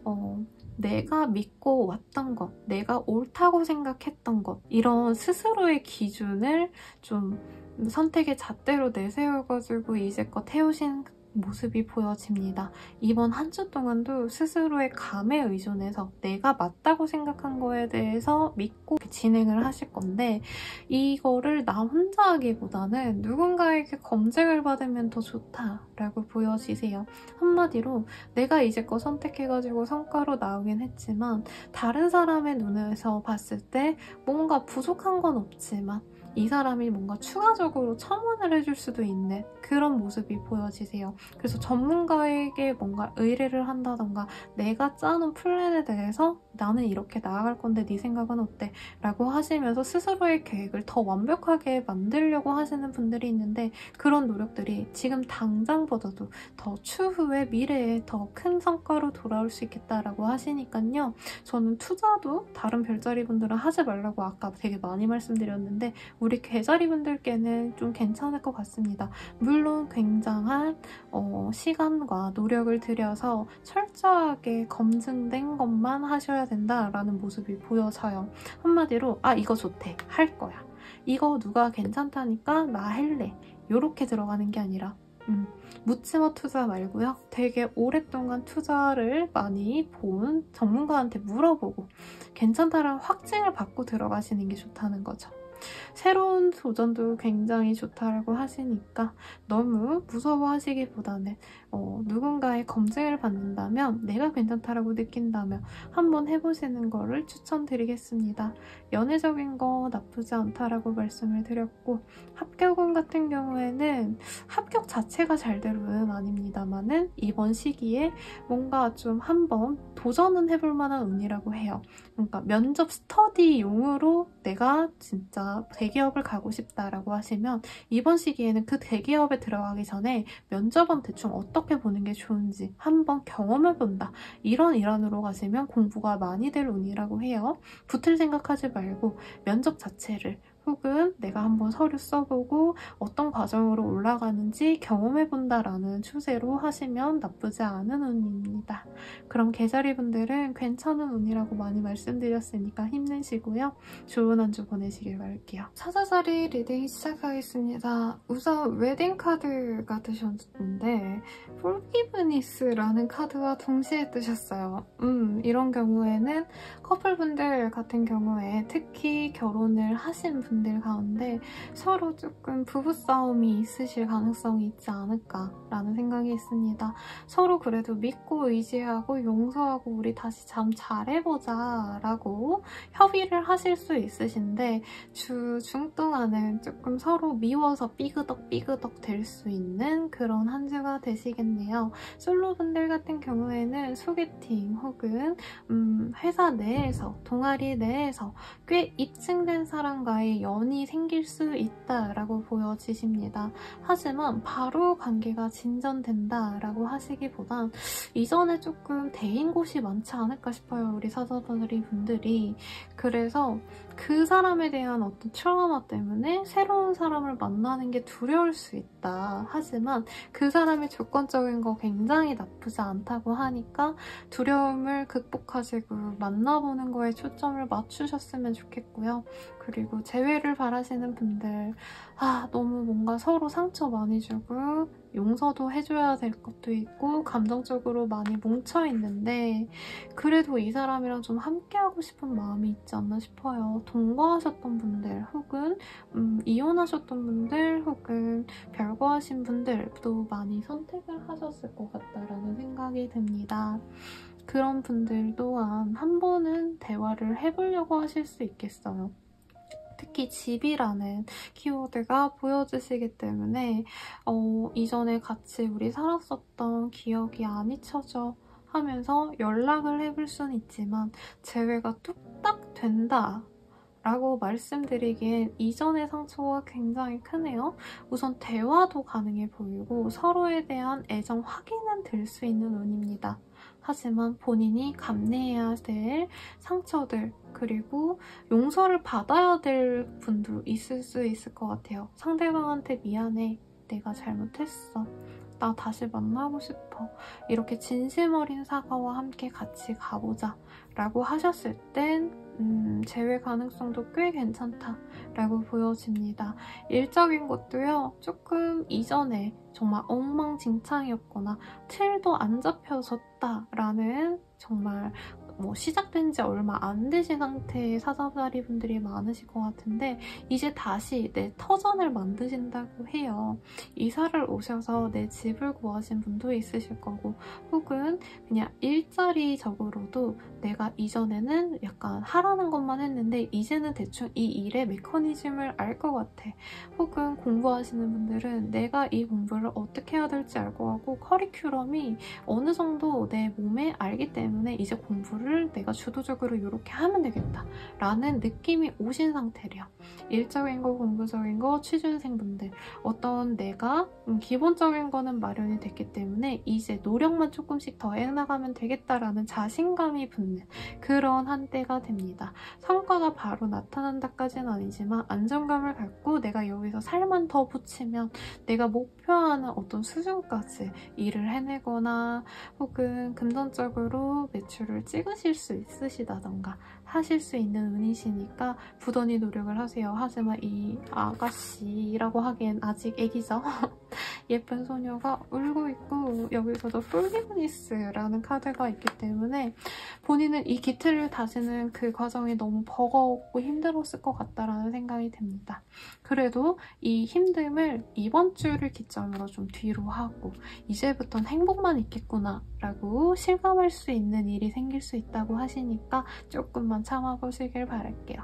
내가 믿고 왔던 것, 내가 옳다고 생각했던 것, 이런 스스로의 기준을 좀 선택의 잣대로 내세워가지고 이제껏 해오신 모습이 보여집니다. 이번 한 주 동안도 스스로의 감에 의존해서 내가 맞다고 생각한 거에 대해서 믿고 진행을 하실 건데, 이거를 나 혼자 하기보다는 누군가에게 검증을 받으면 더 좋다라고 보여지세요. 한마디로 내가 이제껏 선택해가지고 성과로 나오긴 했지만 다른 사람의 눈에서 봤을 때 뭔가 부족한 건 없지만 이 사람이 뭔가 추가적으로 첨언을 해줄 수도 있는 그런 모습이 보여지세요. 그래서 전문가에게 뭔가 의뢰를 한다던가 내가 짜놓은 플랜에 대해서 나는 이렇게 나아갈 건데 네 생각은 어때? 라고 하시면서 스스로의 계획을 더 완벽하게 만들려고 하시는 분들이 있는데, 그런 노력들이 지금 당장보다도 더 추후에 미래에 더 큰 성과로 돌아올 수 있겠다라고 하시니까요. 저는 투자도 다른 별자리 분들은 하지 말라고 아까 되게 많이 말씀드렸는데 우리 개자리 분들께는 좀 괜찮을 것 같습니다. 물론 굉장한 시간과 노력을 들여서 철저하게 검증된 것만 하셔야 된다라는 모습이 보여져요. 한마디로 이거 좋대, 할 거야. 이거 누가 괜찮다니까 나 할래. 요렇게 들어가는 게 아니라 묻지마 투자 말고요. 되게 오랫동안 투자를 많이 본 전문가한테 물어보고 괜찮다라는 확증을 받고 들어가시는 게 좋다는 거죠. 새로운 도전도 굉장히 좋다고 하시니까 너무 무서워하시기보다는 누군가의 검증을 받는다면, 내가 괜찮다라고 느낀다면 한번 해보시는 거를 추천드리겠습니다. 연애적인 거 나쁘지 않다라고 말씀을 드렸고, 합격운 같은 경우에는 합격 자체가 잘 되는 아닙니다만은 이번 시기에 뭔가 좀 한번 도전은 해볼 만한 운이라고 해요. 그러니까 면접 스터디용으로 내가 진짜 대기업을 가고 싶다라고 하시면 이번 시기에는 그 대기업에 들어가기 전에 면접은 대충 어떻게 보는 게 좋은지 한번 경험해본다. 이런 일환으로 가시면 공부가 많이 될 운이라고 해요. 붙을 생각하지 말고 면접 자체를 혹은 내가 한번 서류 써보고 어떤 과정으로 올라가는지 경험해본다라는 추세로 하시면 나쁘지 않은 운입니다. 그럼 개자리분들은 괜찮은 운이라고 많이 말씀드렸으니까 힘내시고요. 좋은 한 주 보내시길 바랄게요. 사자자리 리딩 시작하겠습니다. 우선 웨딩카드가 뜨셨는데 Forgiveness라는 카드와 동시에 뜨셨어요. 이런 경우에는 커플분들 같은 경우에 특히 결혼을 하신 분들 가운데 서로 조금 부부싸움이 있으실 가능성이 있지 않을까라는 생각이 있습니다. 서로 그래도 믿고 의지하고 용서하고 우리 다시 참 잘해보자 라고 협의를 하실 수 있으신데 주 중동안은 조금 서로 미워서 삐그덕 될 수 있는 그런 한 주가 되시겠네요. 솔로분들 같은 경우에는 소개팅 혹은 회사 내에서 동아리 내에서 꽤 입증된 사람과의 연이 생길 수 있다라고 보여지십니다. 하지만 바로 관계가 진전된다라고 하시기보단 이전에 조금 대인 곳이 많지 않을까 싶어요. 우리 사자자리 분들이. 그래서 그 사람에 대한 어떤 트라우마 때문에 새로운 사람을 만나는 게 두려울 수 있다. 하지만 그 사람의 조건적인 거 굉장히 나쁘지 않다고 하니까 두려움을 극복하시고 만나보는 거에 초점을 맞추셨으면 좋겠고요. 그리고 재회를 바라시는 분들 너무 뭔가 서로 상처 많이 주고 용서도 해줘야 될 것도 있고 감정적으로 많이 뭉쳐있는데 그래도 이 사람이랑 좀 함께하고 싶은 마음이 있지 않나 싶어요. 동거하셨던 분들 혹은 이혼하셨던 분들 혹은 별거하신 분들도 많이 선택을 하셨을 것 같다라는 생각이 듭니다. 그런 분들 또한 한 번은 대화를 해보려고 하실 수 있겠어요. 특히 집이라는 키워드가 보여지시기 때문에 이전에 같이 우리 살았었던 기억이 안 잊혀져 하면서 연락을 해볼 수는 있지만 재회가 뚝딱 된다 라고 말씀드리기엔 이전의 상처가 굉장히 크네요. 우선 대화도 가능해 보이고 서로에 대한 애정 확인은 될 수 있는 운입니다. 하지만 본인이 감내해야 될 상처들 그리고 용서를 받아야 될 분도 있을 수 있을 것 같아요. 상대방한테 미안해. 내가 잘못했어. 나 다시 만나고 싶어. 이렇게 진심 어린 사과와 함께 같이 가보자 라고 하셨을 땐 재회 가능성도 꽤 괜찮다라고 보여집니다. 일적인 것도요. 조금 이전에 정말 엉망진창이었거나 틀도 안 잡혀졌다라는 정말 시작된 지 얼마 안 되신 상태의 사자자리 분들이 많으실 것 같은데 이제 다시 내 터전을 만드신다고 해요. 이사를 오셔서 내 집을 구하신 분도 있으실 거고 혹은 그냥 일자리적으로도 내가 이전에는 약간 하라는 것만 했는데 이제는 대충 이 일의 메커니즘을 알 것 같아. 혹은 공부하시는 분들은 내가 이 공부를 어떻게 해야 될지 알 것 같고 커리큘럼이 어느 정도 내 몸에 알기 때문에 이제 공부를 내가 주도적으로 이렇게 하면 되겠다 라는 느낌이 오신 상태래요. 일적인 거, 공부적인 거, 취준생분들 어떤 내가 기본적인 거는 마련이 됐기 때문에 이제 노력만 조금씩 더 해나가면 되겠다라는 자신감이 붙는 그런 한때가 됩니다. 성과가 바로 나타난다까지는 아니지만 안정감을 갖고 내가 여기서 살만 더 붙이면 내가 목표하는 어떤 수준까지 일을 해내거나 혹은 금전적으로 매출을 찍으실 수 있으시다던가 하실 수 있는 운이시니까 부단히 노력을 하세요. 하지만 이 아가씨라고 하기엔 아직 애기죠. 예쁜 소녀가 울고 있고 여기서도 Forgiveness라는 카드가 있기 때문에 본인은 이 기틀을 다지는 그 과정이 너무 버거웠고 힘들었을 것 같다라는 생각이 듭니다. 그래도 이 힘듦을 이번 주를 기점으로 좀 뒤로 하고 이제부터는 행복만 있겠구나 라고 실감할 수 있는 일이 생길 수 있다고 하시니까 조금만 한번 참아보시길 바랄게요.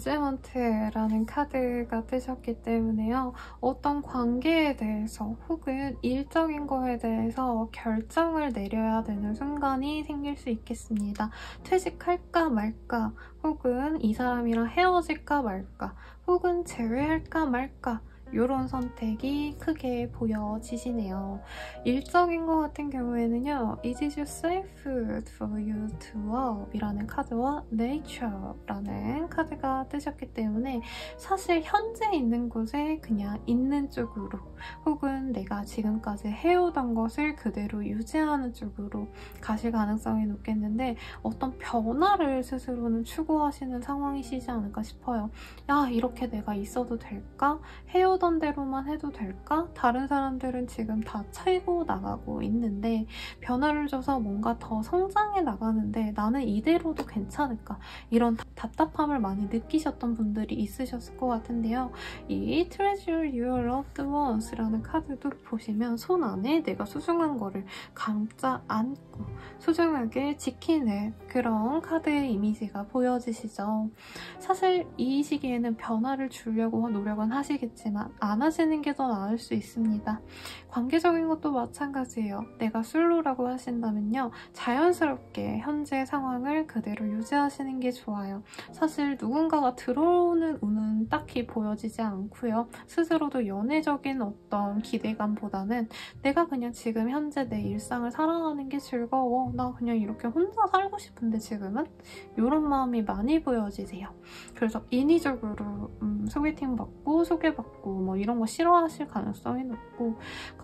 저지먼트라는 카드가 뜨셨기 때문에요. 어떤 관계에 대해서 혹은 일적인 거에 대해서 결정을 내려야 되는 순간이 생길 수 있겠습니다. 퇴직할까 말까, 혹은 이 사람이랑 헤어질까 말까, 혹은 제외할까 말까, 이런 선택이 크게 보여지시네요. 일적인 것 같은 경우에는요. Is it safe for you to love? 이라는 카드와 Nature라는 카드가 뜨셨기 때문에 사실 현재 있는 곳에 그냥 있는 쪽으로 혹은 내가 지금까지 해오던 것을 그대로 유지하는 쪽으로 가실 가능성이 높겠는데 어떤 변화를 스스로는 추구하시는 상황이시지 않을까 싶어요. 야, 이렇게 내가 있어도 될까? 해오던 대로만 해도 될까? 다른 사람들은 지금 다 차고 나가고 있는데 변화를 줘서 뭔가 더 성장해 나가는데 나는 이대로도 괜찮을까? 이런 답답함을 많이 느끼셨던 분들이 있으셨을 것 같은데요. 이 Treasure Your Loved Ones라는 카드도 보시면 손 안에 내가 소중한 거를 감싸 안고 소중하게 지키는 그런 카드의 이미지가 보여지시죠. 사실 이 시기에는 변화를 주려고 노력은 하시겠지만 안 하시는 게 더 나을 수 있습니다. 관계적인 것도 마찬가지예요. 내가 솔로라고 하신다면요. 자연스럽게 현재 상황을 그대로 유지하시는 게 좋아요. 사실 누군가가 들어오는 운은 딱히 보여지지 않고요. 스스로도 연애적인 어떤 기대감보다는 내가 그냥 지금 현재 내 일상을 살아가는 게 즐거워. 나 그냥 이렇게 혼자 살고 싶은데 지금은? 이런 마음이 많이 보여지세요. 그래서 인위적으로 소개팅 받고 소개받고 뭐 이런 거 싫어하실 가능성이 높고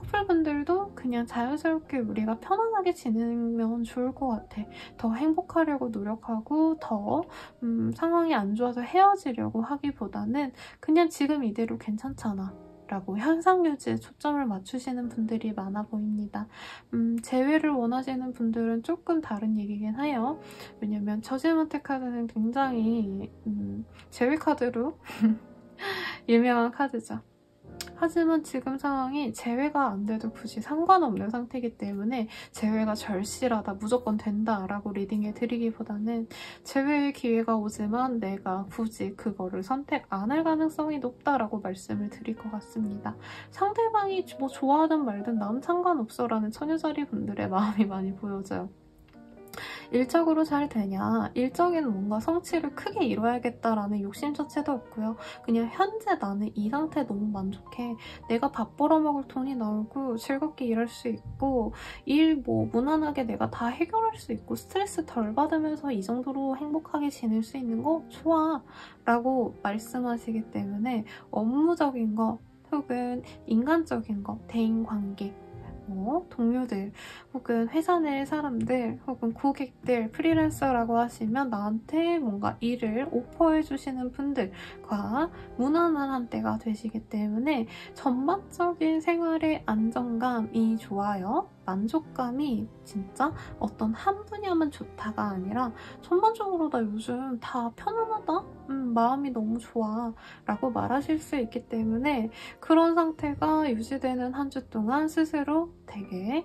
커플분들도 그냥 자연스럽게 우리가 편안하게 지내면 좋을 것 같아. 더 행복하려고 노력하고 더 상황이 안 좋아서 헤어지려고 하기보다는 그냥 지금 이대로 괜찮잖아. 라고 현상 유지에 초점을 맞추시는 분들이 많아 보입니다. 재회를 원하시는 분들은 조금 다른 얘기긴 해요. 왜냐면 저지먼트 카드는 굉장히 재회 카드로 유명한 카드죠. 하지만 지금 상황이 재회가 안 돼도 굳이 상관없는 상태이기 때문에 재회가 절실하다, 무조건 된다 라고 리딩해 드리기보다는 재회의 기회가 오지만 내가 굳이 그거를 선택 안 할 가능성이 높다라고 말씀을 드릴 것 같습니다. 상대방이 뭐 좋아하든 말든 난 상관없어 라는 처녀자리 분들의 마음이 많이 보여져요. 일적으로 잘 되냐, 일적인 뭔가 성취를 크게 이뤄야겠다라는 욕심 자체도 없고요. 그냥 현재 나는 이 상태에 너무 만족해. 내가 밥 벌어먹을 돈이 나오고 즐겁게 일할 수 있고 일 뭐 무난하게 내가 다 해결할 수 있고 스트레스 덜 받으면서 이 정도로 행복하게 지낼 수 있는 거 좋아 라고 말씀하시기 때문에 업무적인 거 혹은 인간적인 거, 대인관계 동료들 혹은 회사 내 사람들 혹은 고객들, 프리랜서라고 하시면 나한테 뭔가 일을 오퍼해주시는 분들과 무난한 한때가 되시기 때문에 전반적인 생활의 안정감이 좋아요. 만족감이 진짜 어떤 한 분야만 좋다가 아니라 전반적으로 나 요즘 다 편안하다? 마음이 너무 좋아 라고 말하실 수 있기 때문에 그런 상태가 유지되는 한 주 동안 스스로 되게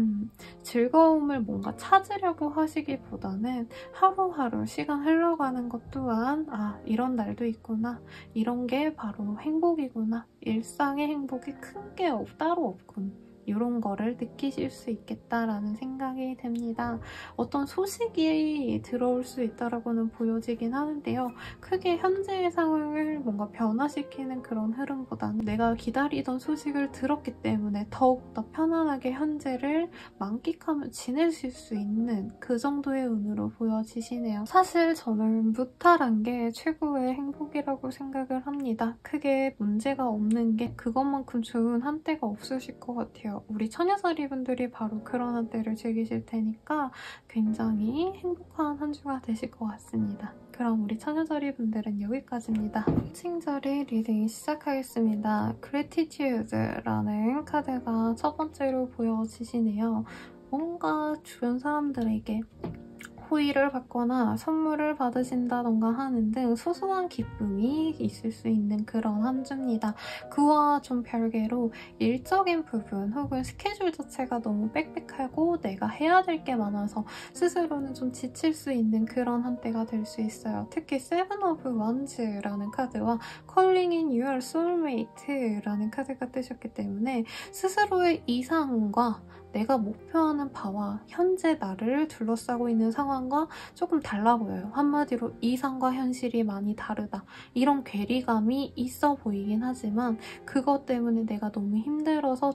즐거움을 뭔가 찾으려고 하시기보다는 하루하루 시간 흘러가는 것 또한 아, 이런 날도 있구나. 이런 게 바로 행복이구나. 일상의 행복이 큰 게 따로 없군. 이런 거를 느끼실 수 있겠다라는 생각이 듭니다. 어떤 소식이 들어올 수 있다라고는 보여지긴 하는데요. 크게 현재의 상황을 뭔가 변화시키는 그런 흐름보다는 내가 기다리던 소식을 들었기 때문에 더욱더 편안하게 현재를 만끽하며 지내실 수 있는 그 정도의 운으로 보여지시네요. 사실 저는 무탈한 게 최고의 행복이라고 생각을 합니다. 크게 문제가 없는 게 그것만큼 좋은 한때가 없으실 것 같아요. 우리 처녀자리 분들이 바로 그런 한때를 즐기실 테니까 굉장히 행복한 한 주가 되실 것 같습니다. 그럼 우리 처녀자리 분들은 여기까지입니다. 칭자리 리딩 시작하겠습니다. Gratitude라는 카드가 첫 번째로 보여지시네요. 뭔가 주변 사람들에게 호의를 받거나 선물을 받으신다던가 하는 등 소소한 기쁨이 있을 수 있는 그런 한 주입니다. 그와 좀 별개로 일적인 부분 혹은 스케줄 자체가 너무 빽빽하고 내가 해야 될 게 많아서 스스로는 좀 지칠 수 있는 그런 한때가 될 수 있어요. 특히 세븐 오브 원즈라는 카드와 Calling in Your Soulmate라는 카드가 뜨셨기 때문에 스스로의 이상과 내가 목표하는 바와 현재 나를 둘러싸고 있는 상황과 조금 달라 보여요. 한마디로 이상과 현실이 많이 다르다. 이런 괴리감이 있어 보이긴 하지만 그것 때문에 내가 너무 힘들어서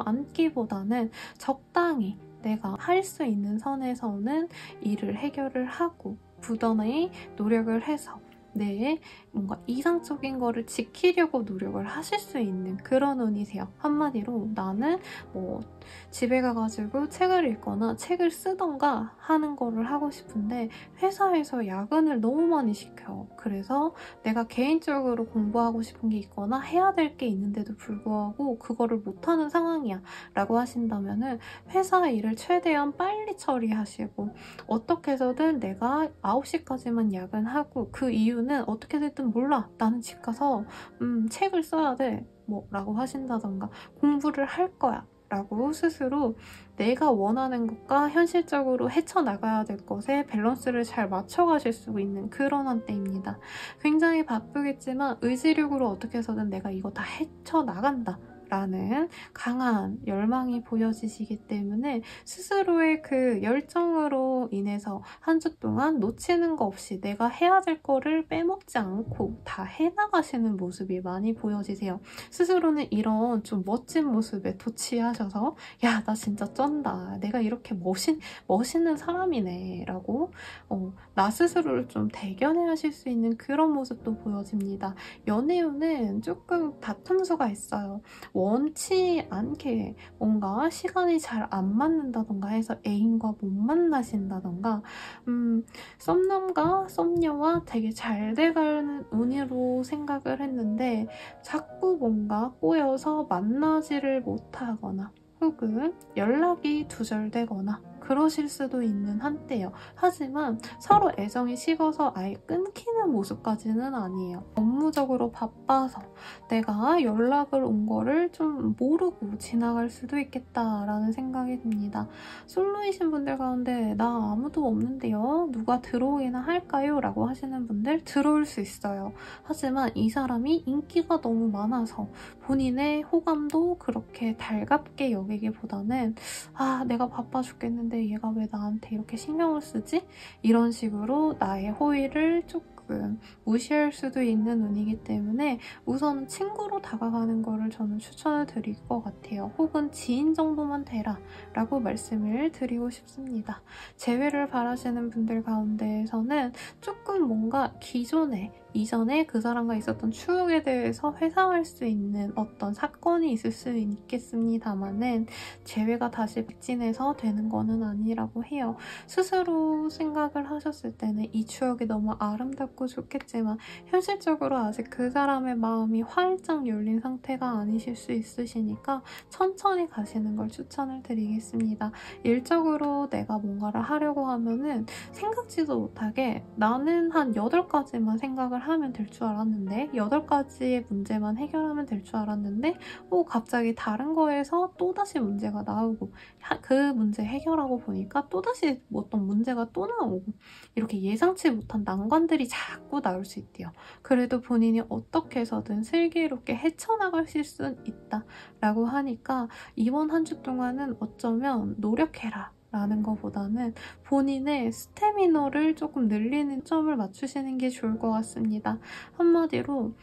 주저앉기보다는 적당히 내가 할 수 있는 선에서는 일을 해결을 하고 부단히 노력을 해서 내 뭔가 이상적인 거를 지키려고 노력을 하실 수 있는 그런 운이세요. 한마디로 나는 뭐 집에 가가지고 책을 읽거나 책을 쓰던가 하는 거를 하고 싶은데 회사에서 야근을 너무 많이 시켜. 그래서 내가 개인적으로 공부하고 싶은 게 있거나 해야 될 게 있는데도 불구하고 그거를 못하는 상황이야 라고 하신다면은 회사 일을 최대한 빨리 처리하시고 어떻게 해서든 내가 9시까지만 야근하고 그 이유는 어떻게 됐든 몰라. 나는 집 가서 책을 써야 돼. 뭐 라고 하신다던가 공부를 할 거야. 라고 스스로 내가 원하는 것과 현실적으로 헤쳐나가야 될 것에 밸런스를 잘 맞춰가실 수 있는 그런 한때입니다. 굉장히 바쁘겠지만 의지력으로 어떻게 해서든 내가 이거 다 헤쳐나간다. 라는 강한 열망이 보여지시기 때문에 스스로의 그 열정으로 인해서 한 주 동안 놓치는 거 없이 내가 해야 될 거를 빼먹지 않고 다 해나가시는 모습이 많이 보여지세요. 스스로는 이런 좀 멋진 모습에 도취하셔서 야, 나 진짜 쩐다. 내가 이렇게 멋있는 사람이네. 라고 나 스스로를 좀 대견해 하실 수 있는 그런 모습도 보여집니다. 연애운은 조금 다툼수가 있어요. 원치 않게 뭔가 시간이 잘 안 맞는다던가 해서 애인과 못 만나신다던가 썸남과 썸녀와 되게 잘 돼가는 운으로 생각을 했는데 자꾸 뭔가 꼬여서 만나지를 못하거나 혹은 연락이 두절되거나 그러실 수도 있는 한때예요. 하지만 서로 애정이 식어서 아예 끊기는 모습까지는 아니에요. 업무적으로 바빠서 내가 연락을 온 거를 좀 모르고 지나갈 수도 있겠다라는 생각이 듭니다. 솔로이신 분들 가운데 나 아무도 없는데요? 누가 들어오기나 할까요? 라고 하시는 분들 들어올 수 있어요. 하지만 이 사람이 인기가 너무 많아서 본인의 호감도 그렇게 달갑게 여기기보다는 아, 내가 바빠 죽겠는데 얘가 왜 나한테 이렇게 신경을 쓰지? 이런 식으로 나의 호의를 조금 무시할 수도 있는 운이기 때문에 우선 친구로 다가가는 거를 저는 추천을 드릴 것 같아요. 혹은 지인 정도만 되라 라고 말씀을 드리고 싶습니다. 재회를 바라시는 분들 가운데에서는 조금 뭔가 이전에 그 사람과 있었던 추억에 대해서 회상할 수 있는 어떤 사건이 있을 수 있겠습니다만은 재회가 다시 백진해서 되는 거는 아니라고 해요. 스스로 생각을 하셨을 때는 이 추억이 너무 아름답고 좋겠지만 현실적으로 아직 그 사람의 마음이 활짝 열린 상태가 아니실 수 있으시니까 천천히 가시는 걸 추천을 드리겠습니다. 일적으로 내가 뭔가를 하려고 하면은 생각지도 못하게 나는 한 8가지만 생각을 하면 될 줄 알았는데 8가지의 문제만 해결하면 될 줄 알았는데 갑자기 다른 거에서 또다시 문제가 나오고 그 문제 해결하고 보니까 또다시 어떤 문제가 또 나오고 이렇게 예상치 못한 난관들이 자꾸 나올 수 있대요. 그래도 본인이 어떻게 해서든 슬기롭게 헤쳐나가실 수 있다 라고 하니까 이번 한 주 동안은 어쩌면 노력해라 라는 것보다는 본인의 스태미너를 조금 늘리는 점을 맞추시는 게 좋을 것 같습니다. 한마디로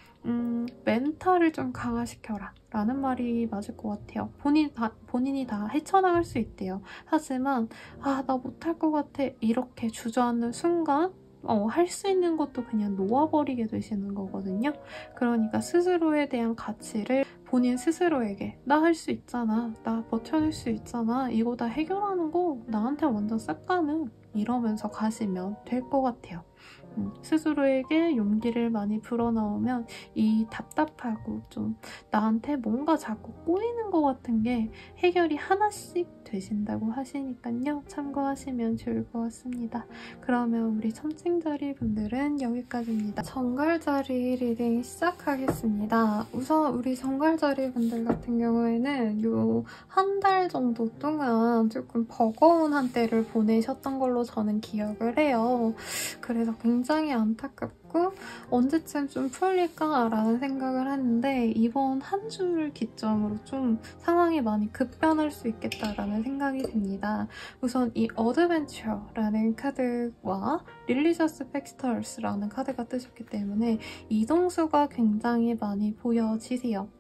멘탈을 좀 강화시켜라 라는 말이 맞을 것 같아요. 본인이 다 헤쳐나갈 수 있대요. 하지만 나 못할 것 같아 이렇게 주저앉는 순간 할 수 있는 것도 그냥 놓아버리게 되시는 거거든요. 그러니까 스스로에 대한 가치를 본인 스스로에게 나 할 수 있잖아, 나 버텨낼 수 있잖아, 이거 다 해결하는 거 나한테 완전 싹 가능 이러면서 가시면 될 것 같아요. 스스로에게 용기를 많이 불어넣으면 이 답답하고 좀 나한테 뭔가 자꾸 꼬이는 것 같은 게 해결이 하나씩 되신다고 하시니까요. 참고하시면 좋을 것 같습니다. 그러면 우리 천칭자리 분들은 여기까지입니다. 정갈자리 리딩 시작하겠습니다. 우선 우리 정갈자리 분들 같은 경우에는 요 한 달 정도 동안 조금 버거운 한때를 보내셨던 걸로 저는 기억을 해요. 그래서 굉장히 안타깝고 언제쯤 좀 풀릴까라는 생각을 했는데 이번 한 주를 기점으로 좀 상황이 많이 급변할 수 있겠다라는 생각이 듭니다. 우선 이 어드벤처라는 카드와 릴리셔스 팩스터스라는 카드가 뜨셨기 때문에 이동수가 굉장히 많이 보여지세요.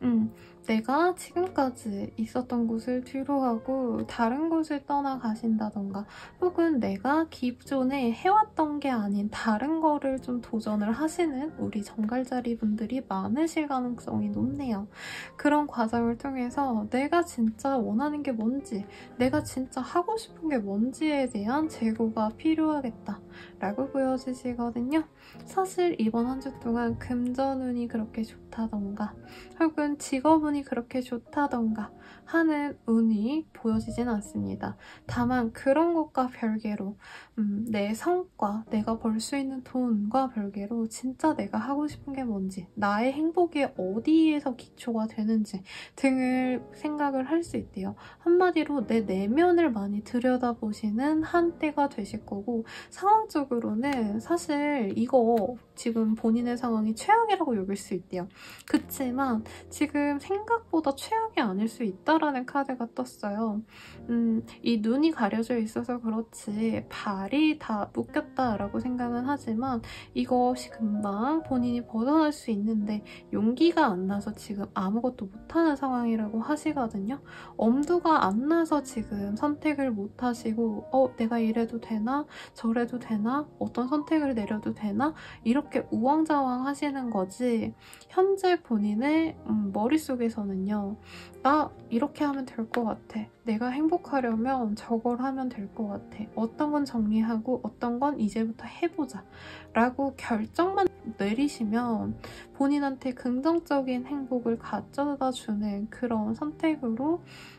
내가 지금까지 있었던 곳을 뒤로하고 다른 곳을 떠나가신다던가 혹은 내가 기존에 해왔던 게 아닌 다른 거를 좀 도전을 하시는 우리 정갈자리 분들이 많으실 가능성이 높네요. 그런 과정을 통해서 내가 진짜 원하는 게 뭔지, 내가 진짜 하고 싶은 게 뭔지에 대한 재고가 필요하겠다 라고 보여지시거든요. 사실 이번 한 주 동안 금전운이 그렇게 좋다던가 혹은 직업운이 그렇게 좋다던가 하는 운이 보여지진 않습니다. 다만 그런 것과 별개로 내 성과, 내가 벌 수 있는 돈과 별개로 진짜 내가 하고 싶은 게 뭔지, 나의 행복이 어디에서 기초가 되는지 등을 생각을 할 수 있대요. 한마디로 내 내면을 많이 들여다보시는 한때가 되실 거고 상황적으로는 사실 이거 지금 본인의 상황이 최악이라고 여길 수 있대요. 그치만 지금 생각보다 최악이 아닐 수 있다라는 카드가 떴어요. 이 눈이 가려져 있어서 그렇지 발이 다 묶였다라고 생각은 하지만 이것이 금방 본인이 벗어날 수 있는데 용기가 안 나서 지금 아무것도 못하는 상황이라고 하시거든요. 엄두가 안 나서 지금 선택을 못 하시고 내가 이래도 되나? 저래도 되나? 어떤 선택을 내려도 되나? 이렇게 우왕좌왕 하시는 거지 현재 본인의 머릿속에서는요. 나 이렇게 하면 될 것 같아. 내가 행복하려면 저걸 하면 될 것 같아. 어떤 건 정리하고 어떤 건 이제부터 해보자 라고 결정만 내리시면 본인한테 긍정적인 행복을 가져다주는 그런 선택으로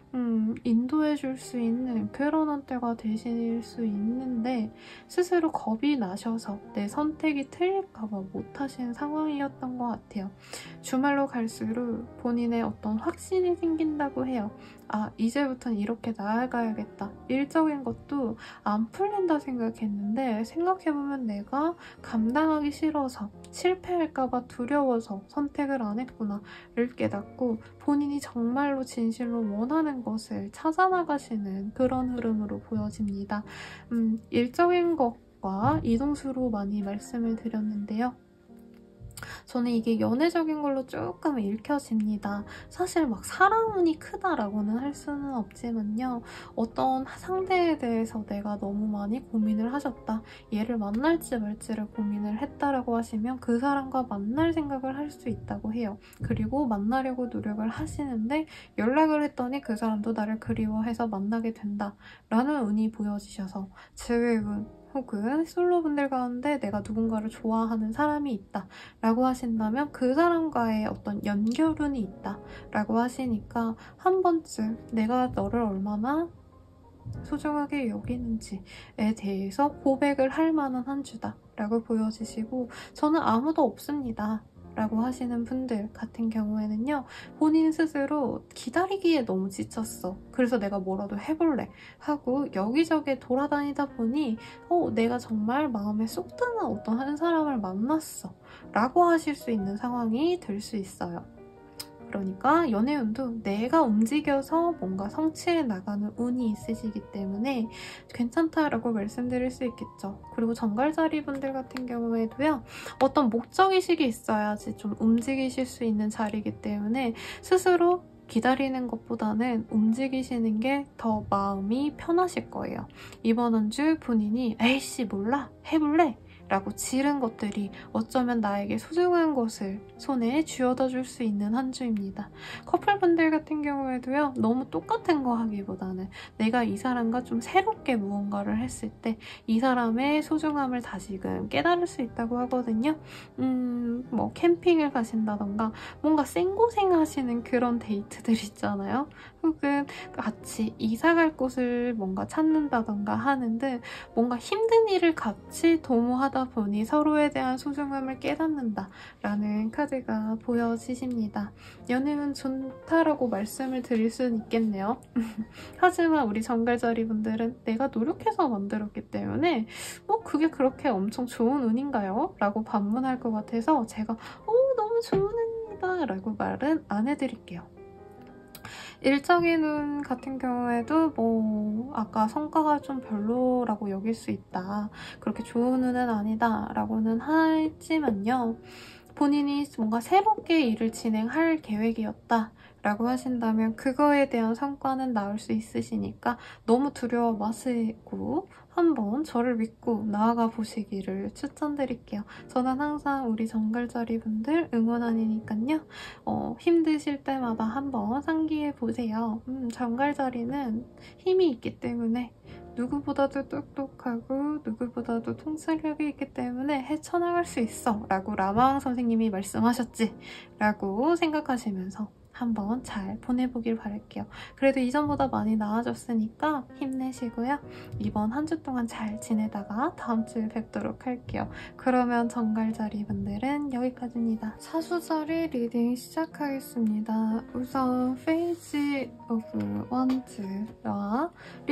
인도해줄 수 있는 그런 한때가 되실 수 있는데 스스로 겁이 나셔서 내 선택이 틀릴까봐 못하신 상황이었던 것 같아요. 주말로 갈수록 본인의 어떤 확신이 생긴다고 해요. 아, 이제부터는 이렇게 나아가야겠다. 일적인 것도 안 풀린다 생각했는데 생각해보면 내가 감당하기 싫어서 실패할까봐 두려워서 선택을 안 했구나를 깨닫고 본인이 정말로 진실로 원하는 것을 찾아나가시는 그런 흐름으로 보여집니다. 일적인 것과 이동수로 많이 말씀을 드렸는데요. 저는 이게 연애적인 걸로 조금 읽혀집니다. 사실 막 사랑운이 크다라고는 할 수는 없지만요. 어떤 상대에 대해서 내가 너무 많이 고민을 하셨다. 얘를 만날지 말지를 고민을 했다라고 하시면 그 사람과 만날 생각을 할 수 있다고 해요. 그리고 만나려고 노력을 하시는데 연락을 했더니 그 사람도 나를 그리워해서 만나게 된다라는 운이 보여지셔서 제외운 혹은 솔로분들 가운데 내가 누군가를 좋아하는 사람이 있다 라고 하신다면 그 사람과의 어떤 연결운이 있다 라고 하시니까 한 번쯤 내가 너를 얼마나 소중하게 여기는지에 대해서 고백을 할 만한 한 주다 라고 보여지시고 저는 아무도 없습니다 라고 하시는 분들 같은 경우에는요. 본인 스스로 기다리기에 너무 지쳤어. 그래서 내가 뭐라도 해볼래 하고 여기저기 돌아다니다 보니 내가 정말 마음에 쏙 드는 어떤 한 사람을 만났어 라고 하실 수 있는 상황이 될 수 있어요. 그러니까 연애운도 내가 움직여서 뭔가 성취해 나가는 운이 있으시기 때문에 괜찮다라고 말씀드릴 수 있겠죠. 그리고 정갈자리 분들 같은 경우에도요. 어떤 목적의식이 있어야지 좀 움직이실 수 있는 자리이기 때문에 스스로 기다리는 것보다는 움직이시는 게 더 마음이 편하실 거예요. 이번 한 주 본인이 에이씨 몰라 해볼래? 라고 지른 것들이 어쩌면 나에게 소중한 것을 손에 쥐어다 줄 수 있는 한 주입니다. 커플분들 같은 경우에도요. 너무 똑같은 거 하기보다는 내가 이 사람과 좀 새롭게 무언가를 했을 때 이 사람의 소중함을 다시금 깨달을 수 있다고 하거든요. 뭐 캠핑을 가신다던가 뭔가 생고생 하시는 그런 데이트들 있잖아요. 혹은 같이 이사 갈 곳을 뭔가 찾는다던가 하는 등 뭔가 힘든 일을 같이 도모하다 보니 서로에 대한 소중함을 깨닫는다 라는 카드가 보여지십니다. 연애운 좋다라고 말씀을 드릴 수는 있겠네요. 하지만 우리 정갈자리 분들은 내가 노력해서 만들었기 때문에 뭐 그게 그렇게 엄청 좋은 운인가요? 라고 반문할 것 같아서 제가 너무 좋은 운이다 라고 말은 안 해드릴게요. 일적인 운 같은 경우에도 뭐 아까 성과가 좀 별로라고 여길 수 있다. 그렇게 좋은 운은 아니다 라고는 했지만요. 본인이 뭔가 새롭게 일을 진행할 계획이었다 라고 하신다면 그거에 대한 성과는 나올 수 있으시니까 너무 두려워 마시고 한번 저를 믿고 나아가 보시기를 추천드릴게요. 저는 항상 우리 정갈자리 분들 응원하니까요. 힘드실 때마다 한번 상기해 보세요. 정갈자리는 힘이 있기 때문에 누구보다도 똑똑하고 누구보다도 통찰력이 있기 때문에 헤쳐나갈 수 있어 라고 라마왕 선생님이 말씀하셨지 라고 생각하시면서 한번 잘 보내보길 바랄게요. 그래도 이전보다 많이 나아졌으니까 힘내시고요. 이번 한 주 동안 잘 지내다가 다음 주에 뵙도록 할게요. 그러면 정갈자리 분들은 여기까지입니다. 사수자리 리딩 시작하겠습니다. 우선 페이지 오브 원즈와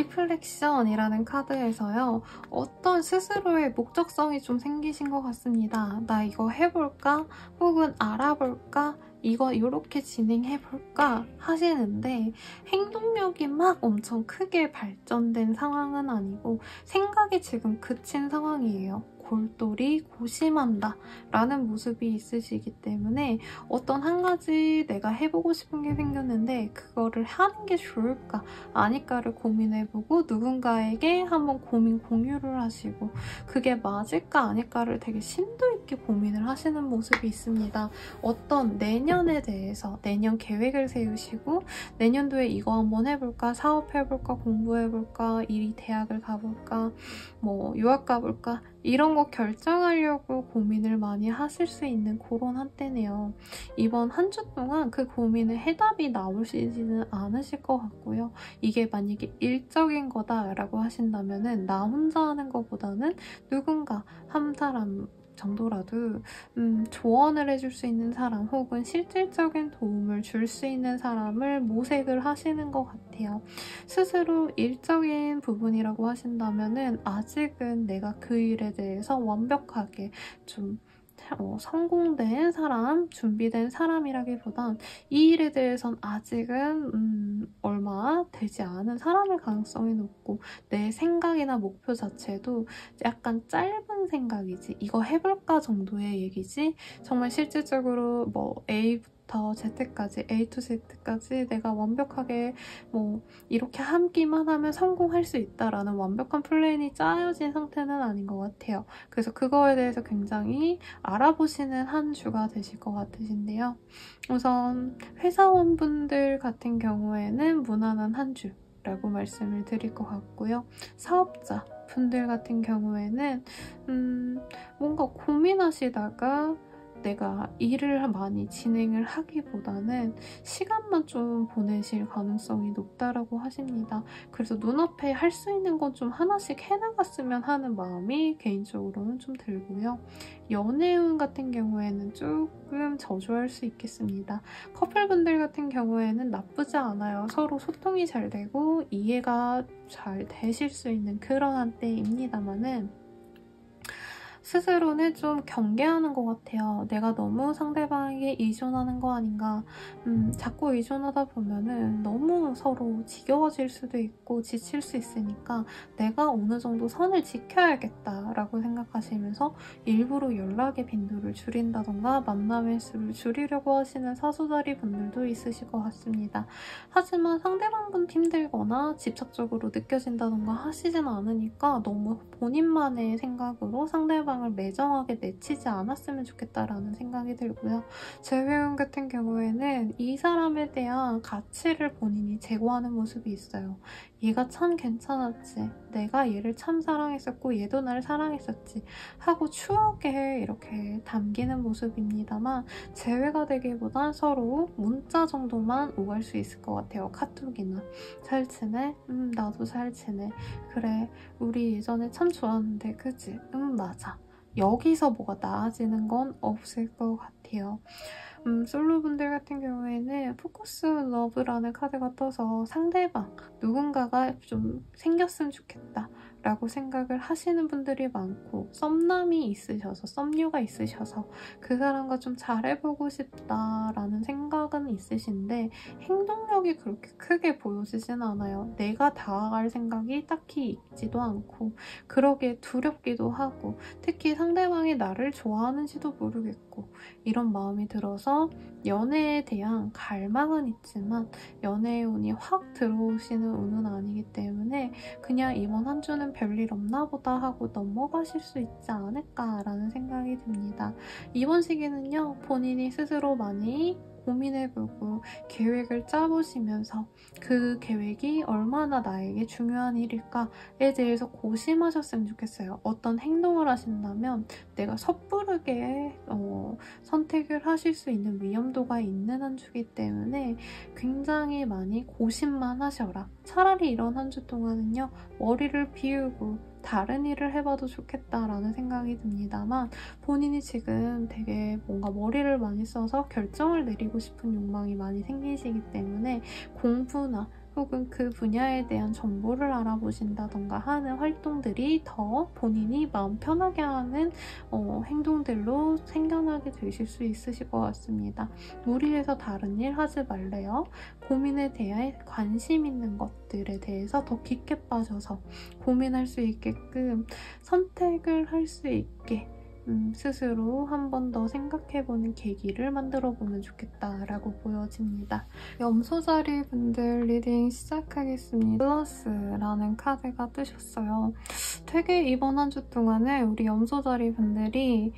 리플렉션이라는 카드에서요. 어떤 스스로의 목적성이 좀 생기신 것 같습니다. 나 이거 해볼까? 혹은 알아볼까? 이거 이렇게 진행해볼까 하시는데 행동력이 막 엄청 크게 발전된 상황은 아니고 생각이 지금 그친 상황이에요. 골똘히 고심한다 라는 모습이 있으시기 때문에 어떤 한 가지 내가 해보고 싶은 게 생겼는데 그거를 하는 게 좋을까 아닐까를 고민해보고 누군가에게 한번 고민 공유를 하시고 그게 맞을까 아닐까를 되게 심도 있게 고민을 하시는 모습이 있습니다. 어떤 내년에 대해서 내년 계획을 세우시고 내년도에 이거 한번 해볼까 사업해볼까 공부해볼까 이리 대학을 가볼까 뭐 유학 가볼까 이런 거 결정하려고 고민을 많이 하실 수 있는 그런 한때네요. 이번 한 주 동안 그 고민에 해답이 나오시지는 않으실 것 같고요. 이게 만약에 일적인 거다라고 하신다면 나 혼자 하는 것보다는 누군가 한 사람 정도라도 조언을 해줄 수 있는 사람 혹은 실질적인 도움을 줄 수 있는 사람을 모색을 하시는 것 같아요. 스스로 일적인 부분이라고 하신다면 아직은 내가 그 일에 대해서 완벽하게 좀 성공된 사람, 준비된 사람이라기보단 이 일에 대해선 아직은 얼마 되지 않은 사람일 가능성이 높고 내 생각이나 목표 자체도 약간 짧은 생각이지 이거 해볼까 정도의 얘기지 정말 실질적으로 뭐 A부터 Z까지 A to Z까지 내가 완벽하게 뭐 이렇게 하기만 하면 성공할 수 있다라는 완벽한 플랜이 짜여진 상태는 아닌 것 같아요. 그래서 그거에 대해서 굉장히 알아보시는 한 주가 되실 것 같으신데요. 우선 회사원분들 같은 경우에는 무난한 한 주 라고 말씀을 드릴 것 같고요. 사업자 분들 같은 경우에는 뭔가 고민하시다가 내가 일을 많이 진행을 하기보다는 시간만 좀 보내실 가능성이 높다라고 하십니다. 그래서 눈앞에 할 수 있는 건 좀 하나씩 해나갔으면 하는 마음이 개인적으로는 좀 들고요. 연애운 같은 경우에는 조금 저조할 수 있겠습니다. 커플분들 같은 경우에는 나쁘지 않아요. 서로 소통이 잘 되고 이해가 잘 되실 수 있는 그런 한때입니다만은 스스로는 좀 경계하는 것 같아요. 내가 너무 상대방에게 의존하는 거 아닌가. 자꾸 의존하다 보면은 너무 서로 지겨워질 수도 있고 지칠 수 있으니까 내가 어느 정도 선을 지켜야겠다라고 생각하시면서 일부러 연락의 빈도를 줄인다던가 만남의 수를 줄이려고 하시는 사수자리 분들도 있으실 것 같습니다. 하지만 상대방분 힘들거나 집착적으로 느껴진다던가 하시진 않으니까 너무 본인만의 생각으로 상대방을 매정하게 내치지 않았으면 좋겠다라는 생각이 들고요. 재회운 같은 경우에는 이 사람에 대한 가치를 본인이 제고하는 모습이 있어요. 얘가 참 괜찮았지. 내가 얘를 참 사랑했었고 얘도 나를 사랑했었지 하고 추억에 이렇게 담기는 모습입니다만 재회가 되기보단 서로 문자 정도만 오갈 수 있을 것 같아요. 카톡이나. 잘 지내? 나도 잘 지내. 그래, 우리 예전에 참 좋았는데 그치? 맞아. 여기서 뭐가 나아지는 건 없을 것 같아요. 솔로분들 같은 경우에는 포커스 러브라는 카드가 떠서 상대방, 누군가가 좀 생겼으면 좋겠다 라고 생각을 하시는 분들이 많고 썸남이 있으셔서, 썸녀가 있으셔서 그 사람과 좀 잘해보고 싶다라는 생각은 있으신데 행동력이 그렇게 크게 보여지진 않아요. 내가 다가갈 생각이 딱히 있지도 않고 그러기에 두렵기도 하고 특히 상대방이 나를 좋아하는지도 모르겠고 이런 마음이 들어서 연애에 대한 갈망은 있지만 연애의 운이 확 들어오시는 운은 아니기 때문에 그냥 이번 한 주는 별일 없나 보다 하고 넘어가실 수 있지 않을까라는 생각이 듭니다. 이번 시기는요, 본인이 스스로 많이 고민해보고 계획을 짜보시면서 그 계획이 얼마나 나에게 중요한 일일까에 대해서 고심하셨으면 좋겠어요. 어떤 행동을 하신다면 내가 섣부르게 선택을 하실 수 있는 위험도가 있는 한 주기 때문에 굉장히 많이 고심만 하셔라. 차라리 이런 한 주 동안은요, 머리를 비우고 다른 일을 해봐도 좋겠다라는 생각이 듭니다만 본인이 지금 되게 뭔가 머리를 많이 써서 결정을 내리고 싶은 욕망이 많이 생기시기 때문에 공부나 혹은 그 분야에 대한 정보를 알아보신다던가 하는 활동들이 더 본인이 마음 편하게 하는 행동들로 생겨나게 되실 수 있으실 것 같습니다. 무리해서 다른 일 하지 말래요. 고민에 대해 관심 있는 것들에 대해서 더 깊게 빠져서 고민할 수 있게끔 선택을 할 수 있게 스스로 한 번 더 생각해보는 계기를 만들어보면 좋겠다라고 보여집니다. 염소자리 분들 리딩 시작하겠습니다. 플러스라는 카드가 뜨셨어요. 되게 이번 한 주 동안에 우리 염소자리 분들이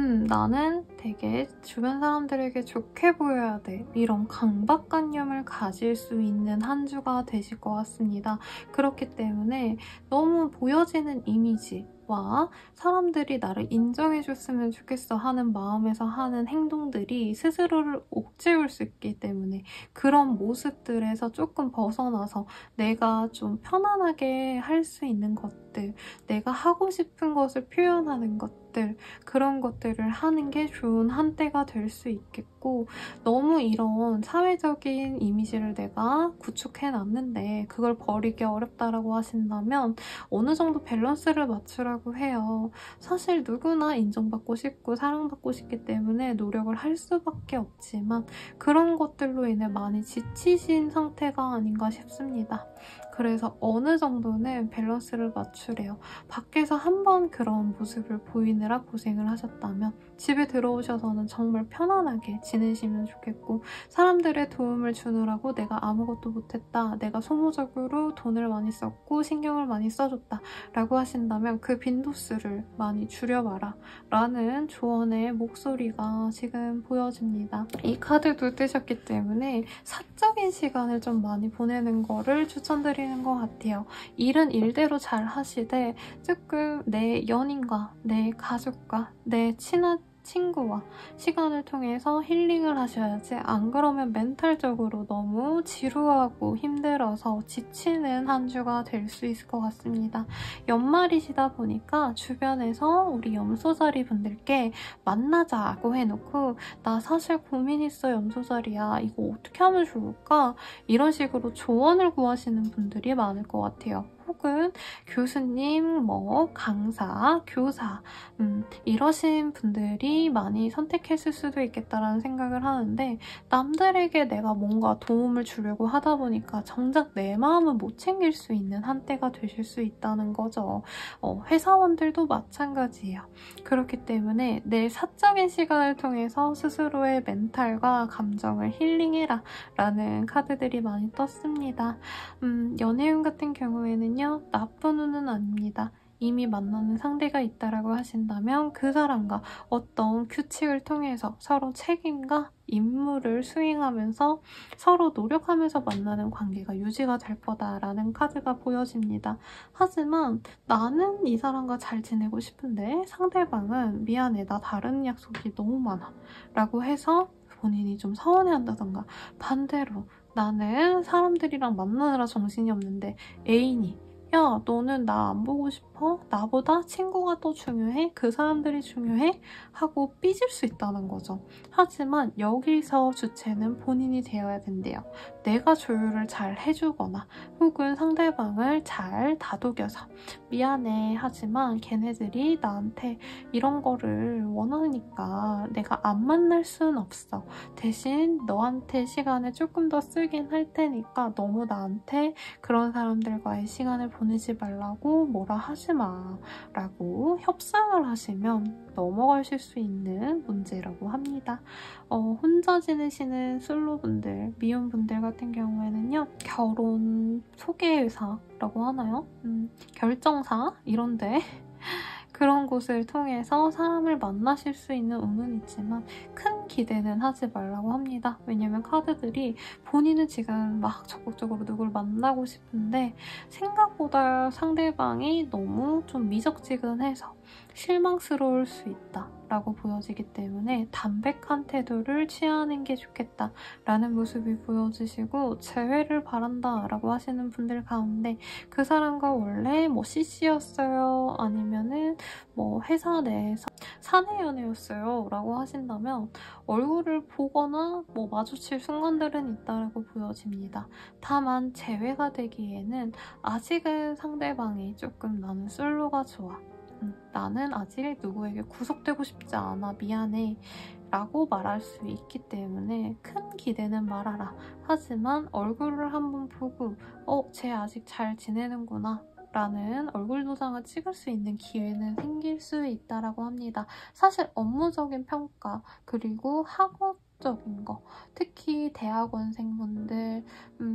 나는 되게 주변 사람들에게 좋게 보여야 돼. 이런 강박관념을 가질 수 있는 한 주가 되실 것 같습니다. 그렇기 때문에 너무 보여지는 이미지 와 사람들이 나를 인정해줬으면 좋겠어 하는 마음에서 하는 행동들이 스스로를 옥죄울 수 있기 때문에 그런 모습들에서 조금 벗어나서 내가 좀 편안하게 할 수 있는 것들, 내가 하고 싶은 것을 표현하는 것들, 그런 것들을 하는 게 좋은 한때가 될 수 있겠고 너무 이런 사회적인 이미지를 내가 구축해놨는데 그걸 버리기 어렵다라고 하신다면 어느 정도 밸런스를 맞추라고 해요. 사실 누구나 인정받고 싶고 사랑받고 싶기 때문에 노력을 할 수밖에 없지만 그런 것들로 인해 많이 지치신 상태가 아닌가 싶습니다. 그래서 어느 정도는 밸런스를 맞추래요. 밖에서 한번 그런 모습을 보이느라 고생을 하셨다면 집에 들어오셔서는 정말 편안하게 지내시면 좋겠고 사람들의 도움을 주느라고 내가 아무것도 못했다, 내가 소모적으로 돈을 많이 썼고 신경을 많이 써줬다 라고 하신다면 그 빈도수를 많이 줄여봐라 라는 조언의 목소리가 지금 보여집니다. 이 카드도 뜨셨기 때문에 사적인 시간을 좀 많이 보내는 거를 추천드리는 것 같아요. 일은 일대로 잘 하시되 조금 내 연인과 내 가족과 내 친한 친구와 시간을 통해서 힐링을 하셔야지 안 그러면 멘탈적으로 너무 지루하고 힘들어서 지치는 한 주가 될 수 있을 것 같습니다. 연말이시다 보니까 주변에서 우리 염소자리 분들께 만나자고 해놓고 나 사실 고민 있어 염소자리야 이거 어떻게 하면 좋을까? 이런 식으로 조언을 구하시는 분들이 많을 것 같아요. 혹은 교수님, 강사, 교사 이러신 분들이 많이 선택했을 수도 있겠다라는 생각을 하는데 남들에게 내가 뭔가 도움을 주려고 하다 보니까 정작 내 마음은 못 챙길 수 있는 한때가 되실 수 있다는 거죠. 회사원들도 마찬가지예요. 그렇기 때문에 내 사적인 시간을 통해서 스스로의 멘탈과 감정을 힐링해라 라는 카드들이 많이 떴습니다. 연애운 같은 경우에는 나쁜 운은 아닙니다. 이미 만나는 상대가 있다라고 하신다면 그 사람과 어떤 규칙을 통해서 서로 책임과 임무를 수행하면서 서로 노력하면서 만나는 관계가 유지가 될 거다라는 카드가 보여집니다. 하지만 나는 이 사람과 잘 지내고 싶은데 상대방은 미안해, 나 다른 약속이 너무 많아 라고 해서 본인이 좀 서운해한다던가, 반대로 나는 사람들이랑 만나느라 정신이 없는데 애인이 야, 너는 나 안 보고 싶어? 나보다 친구가 더 중요해? 그 사람들이 중요해? 하고 삐질 수 있다는 거죠. 하지만 여기서 주체는 본인이 되어야 된대요. 내가 조율을 잘 해주거나 혹은 상대방을 잘 다독여서 미안해, 하지만 걔네들이 나한테 이런 거를 원하니까 내가 안 만날 순 없어. 대신 너한테 시간을 조금 더 쓰긴 할 테니까 너무 나한테 그런 사람들과의 시간을 보내지 말라고 뭐라 하지 마 라고 협상을 하시면 넘어가실 수 있는 문제라고 합니다. 혼자 지내시는 솔로분들, 미혼분들 같은 경우에는요, 결혼 소개사라고 하나요? 결정사? 이런데 그런 곳을 통해서 사람을 만나실 수 있는 운은 있지만 큰 기대는 하지 말라고 합니다. 왜냐면 카드들이 본인은 지금 막 적극적으로 누굴 만나고 싶은데 생각보다 상대방이 너무 좀 미적지근해서 실망스러울 수 있다 라고 보여지기 때문에 담백한 태도를 취하는 게 좋겠다라는 모습이 보여지시고, 재회를 바란다 라고 하시는 분들 가운데 그 사람과 원래 뭐 CC였어요, 아니면은 뭐 회사 내에서 사내 연애였어요 라고 하신다면 얼굴을 보거나 뭐 마주칠 순간들은 있다라고 보여집니다. 다만 재회가 되기에는 아직은 상대방이 조금 나는 솔로가 좋아, 나는 아직 누구에게 구속되고 싶지 않아, 미안해 라고 말할 수 있기 때문에 큰 기대는 말아라. 하지만 얼굴을 한번 보고 쟤 아직 잘 지내는구나 라는 얼굴 도장을 찍을 수 있는 기회는 생길 수 있다고 합니다. 사실 업무적인 평가, 그리고 학업적인 거, 특히 대학원생분들,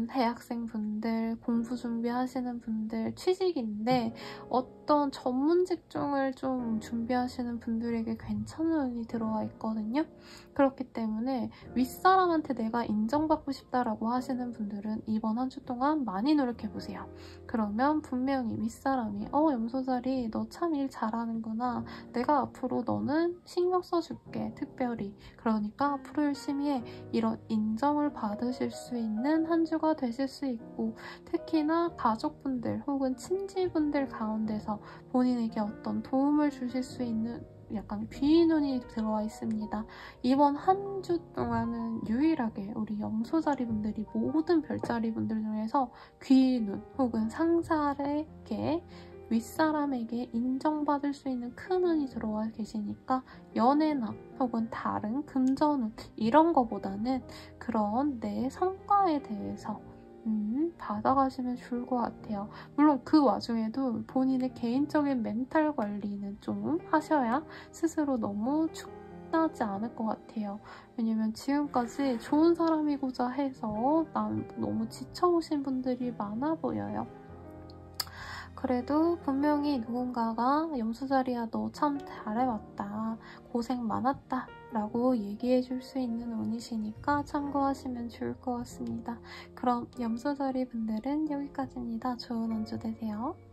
대학생분들, 공부 준비하시는 분들, 취직인데 어떤 전문 직종을 좀 준비하시는 분들에게 괜찮은 운이 들어와 있거든요. 그렇기 때문에 윗사람한테 내가 인정받고 싶다라고 하시는 분들은 이번 한 주 동안 많이 노력해보세요. 그러면 분명히 윗사람이 염소자리 너 참 일 잘하는구나, 내가 앞으로 너는 신경 써줄게, 특별히 그러니까 앞으로 열심히 해, 이런 인정을 받으실 수 있는 한 주가 되실 수 있고, 특히나 가족분들 혹은 친지분들 가운데서 본인에게 어떤 도움을 주실 수 있는 약간 귀인운이 들어와 있습니다. 이번 한 주 동안은 유일하게 우리 염소자리 분들이 모든 별자리 분들 중에서 귀인운 혹은 상사에게, 윗사람에게 인정받을 수 있는 큰 운이 들어와 계시니까 연애나 혹은 다른 금전운 이런 거보다는 그런 내 성과에 대해서 받아가시면 좋을 것 같아요. 물론 그 와중에도 본인의 개인적인 멘탈 관리는 좀 하셔야 스스로 너무 축나지 않을 것 같아요. 왜냐면 지금까지 좋은 사람이고자 해서 너무 지쳐오신 분들이 많아 보여요. 그래도 분명히 누군가가 염소자리야 너 참 잘해왔다, 고생 많았다 라고 얘기해줄 수 있는 운이시니까 참고하시면 좋을 것 같습니다. 그럼 염소자리 분들은 여기까지입니다. 좋은 한 주 되세요.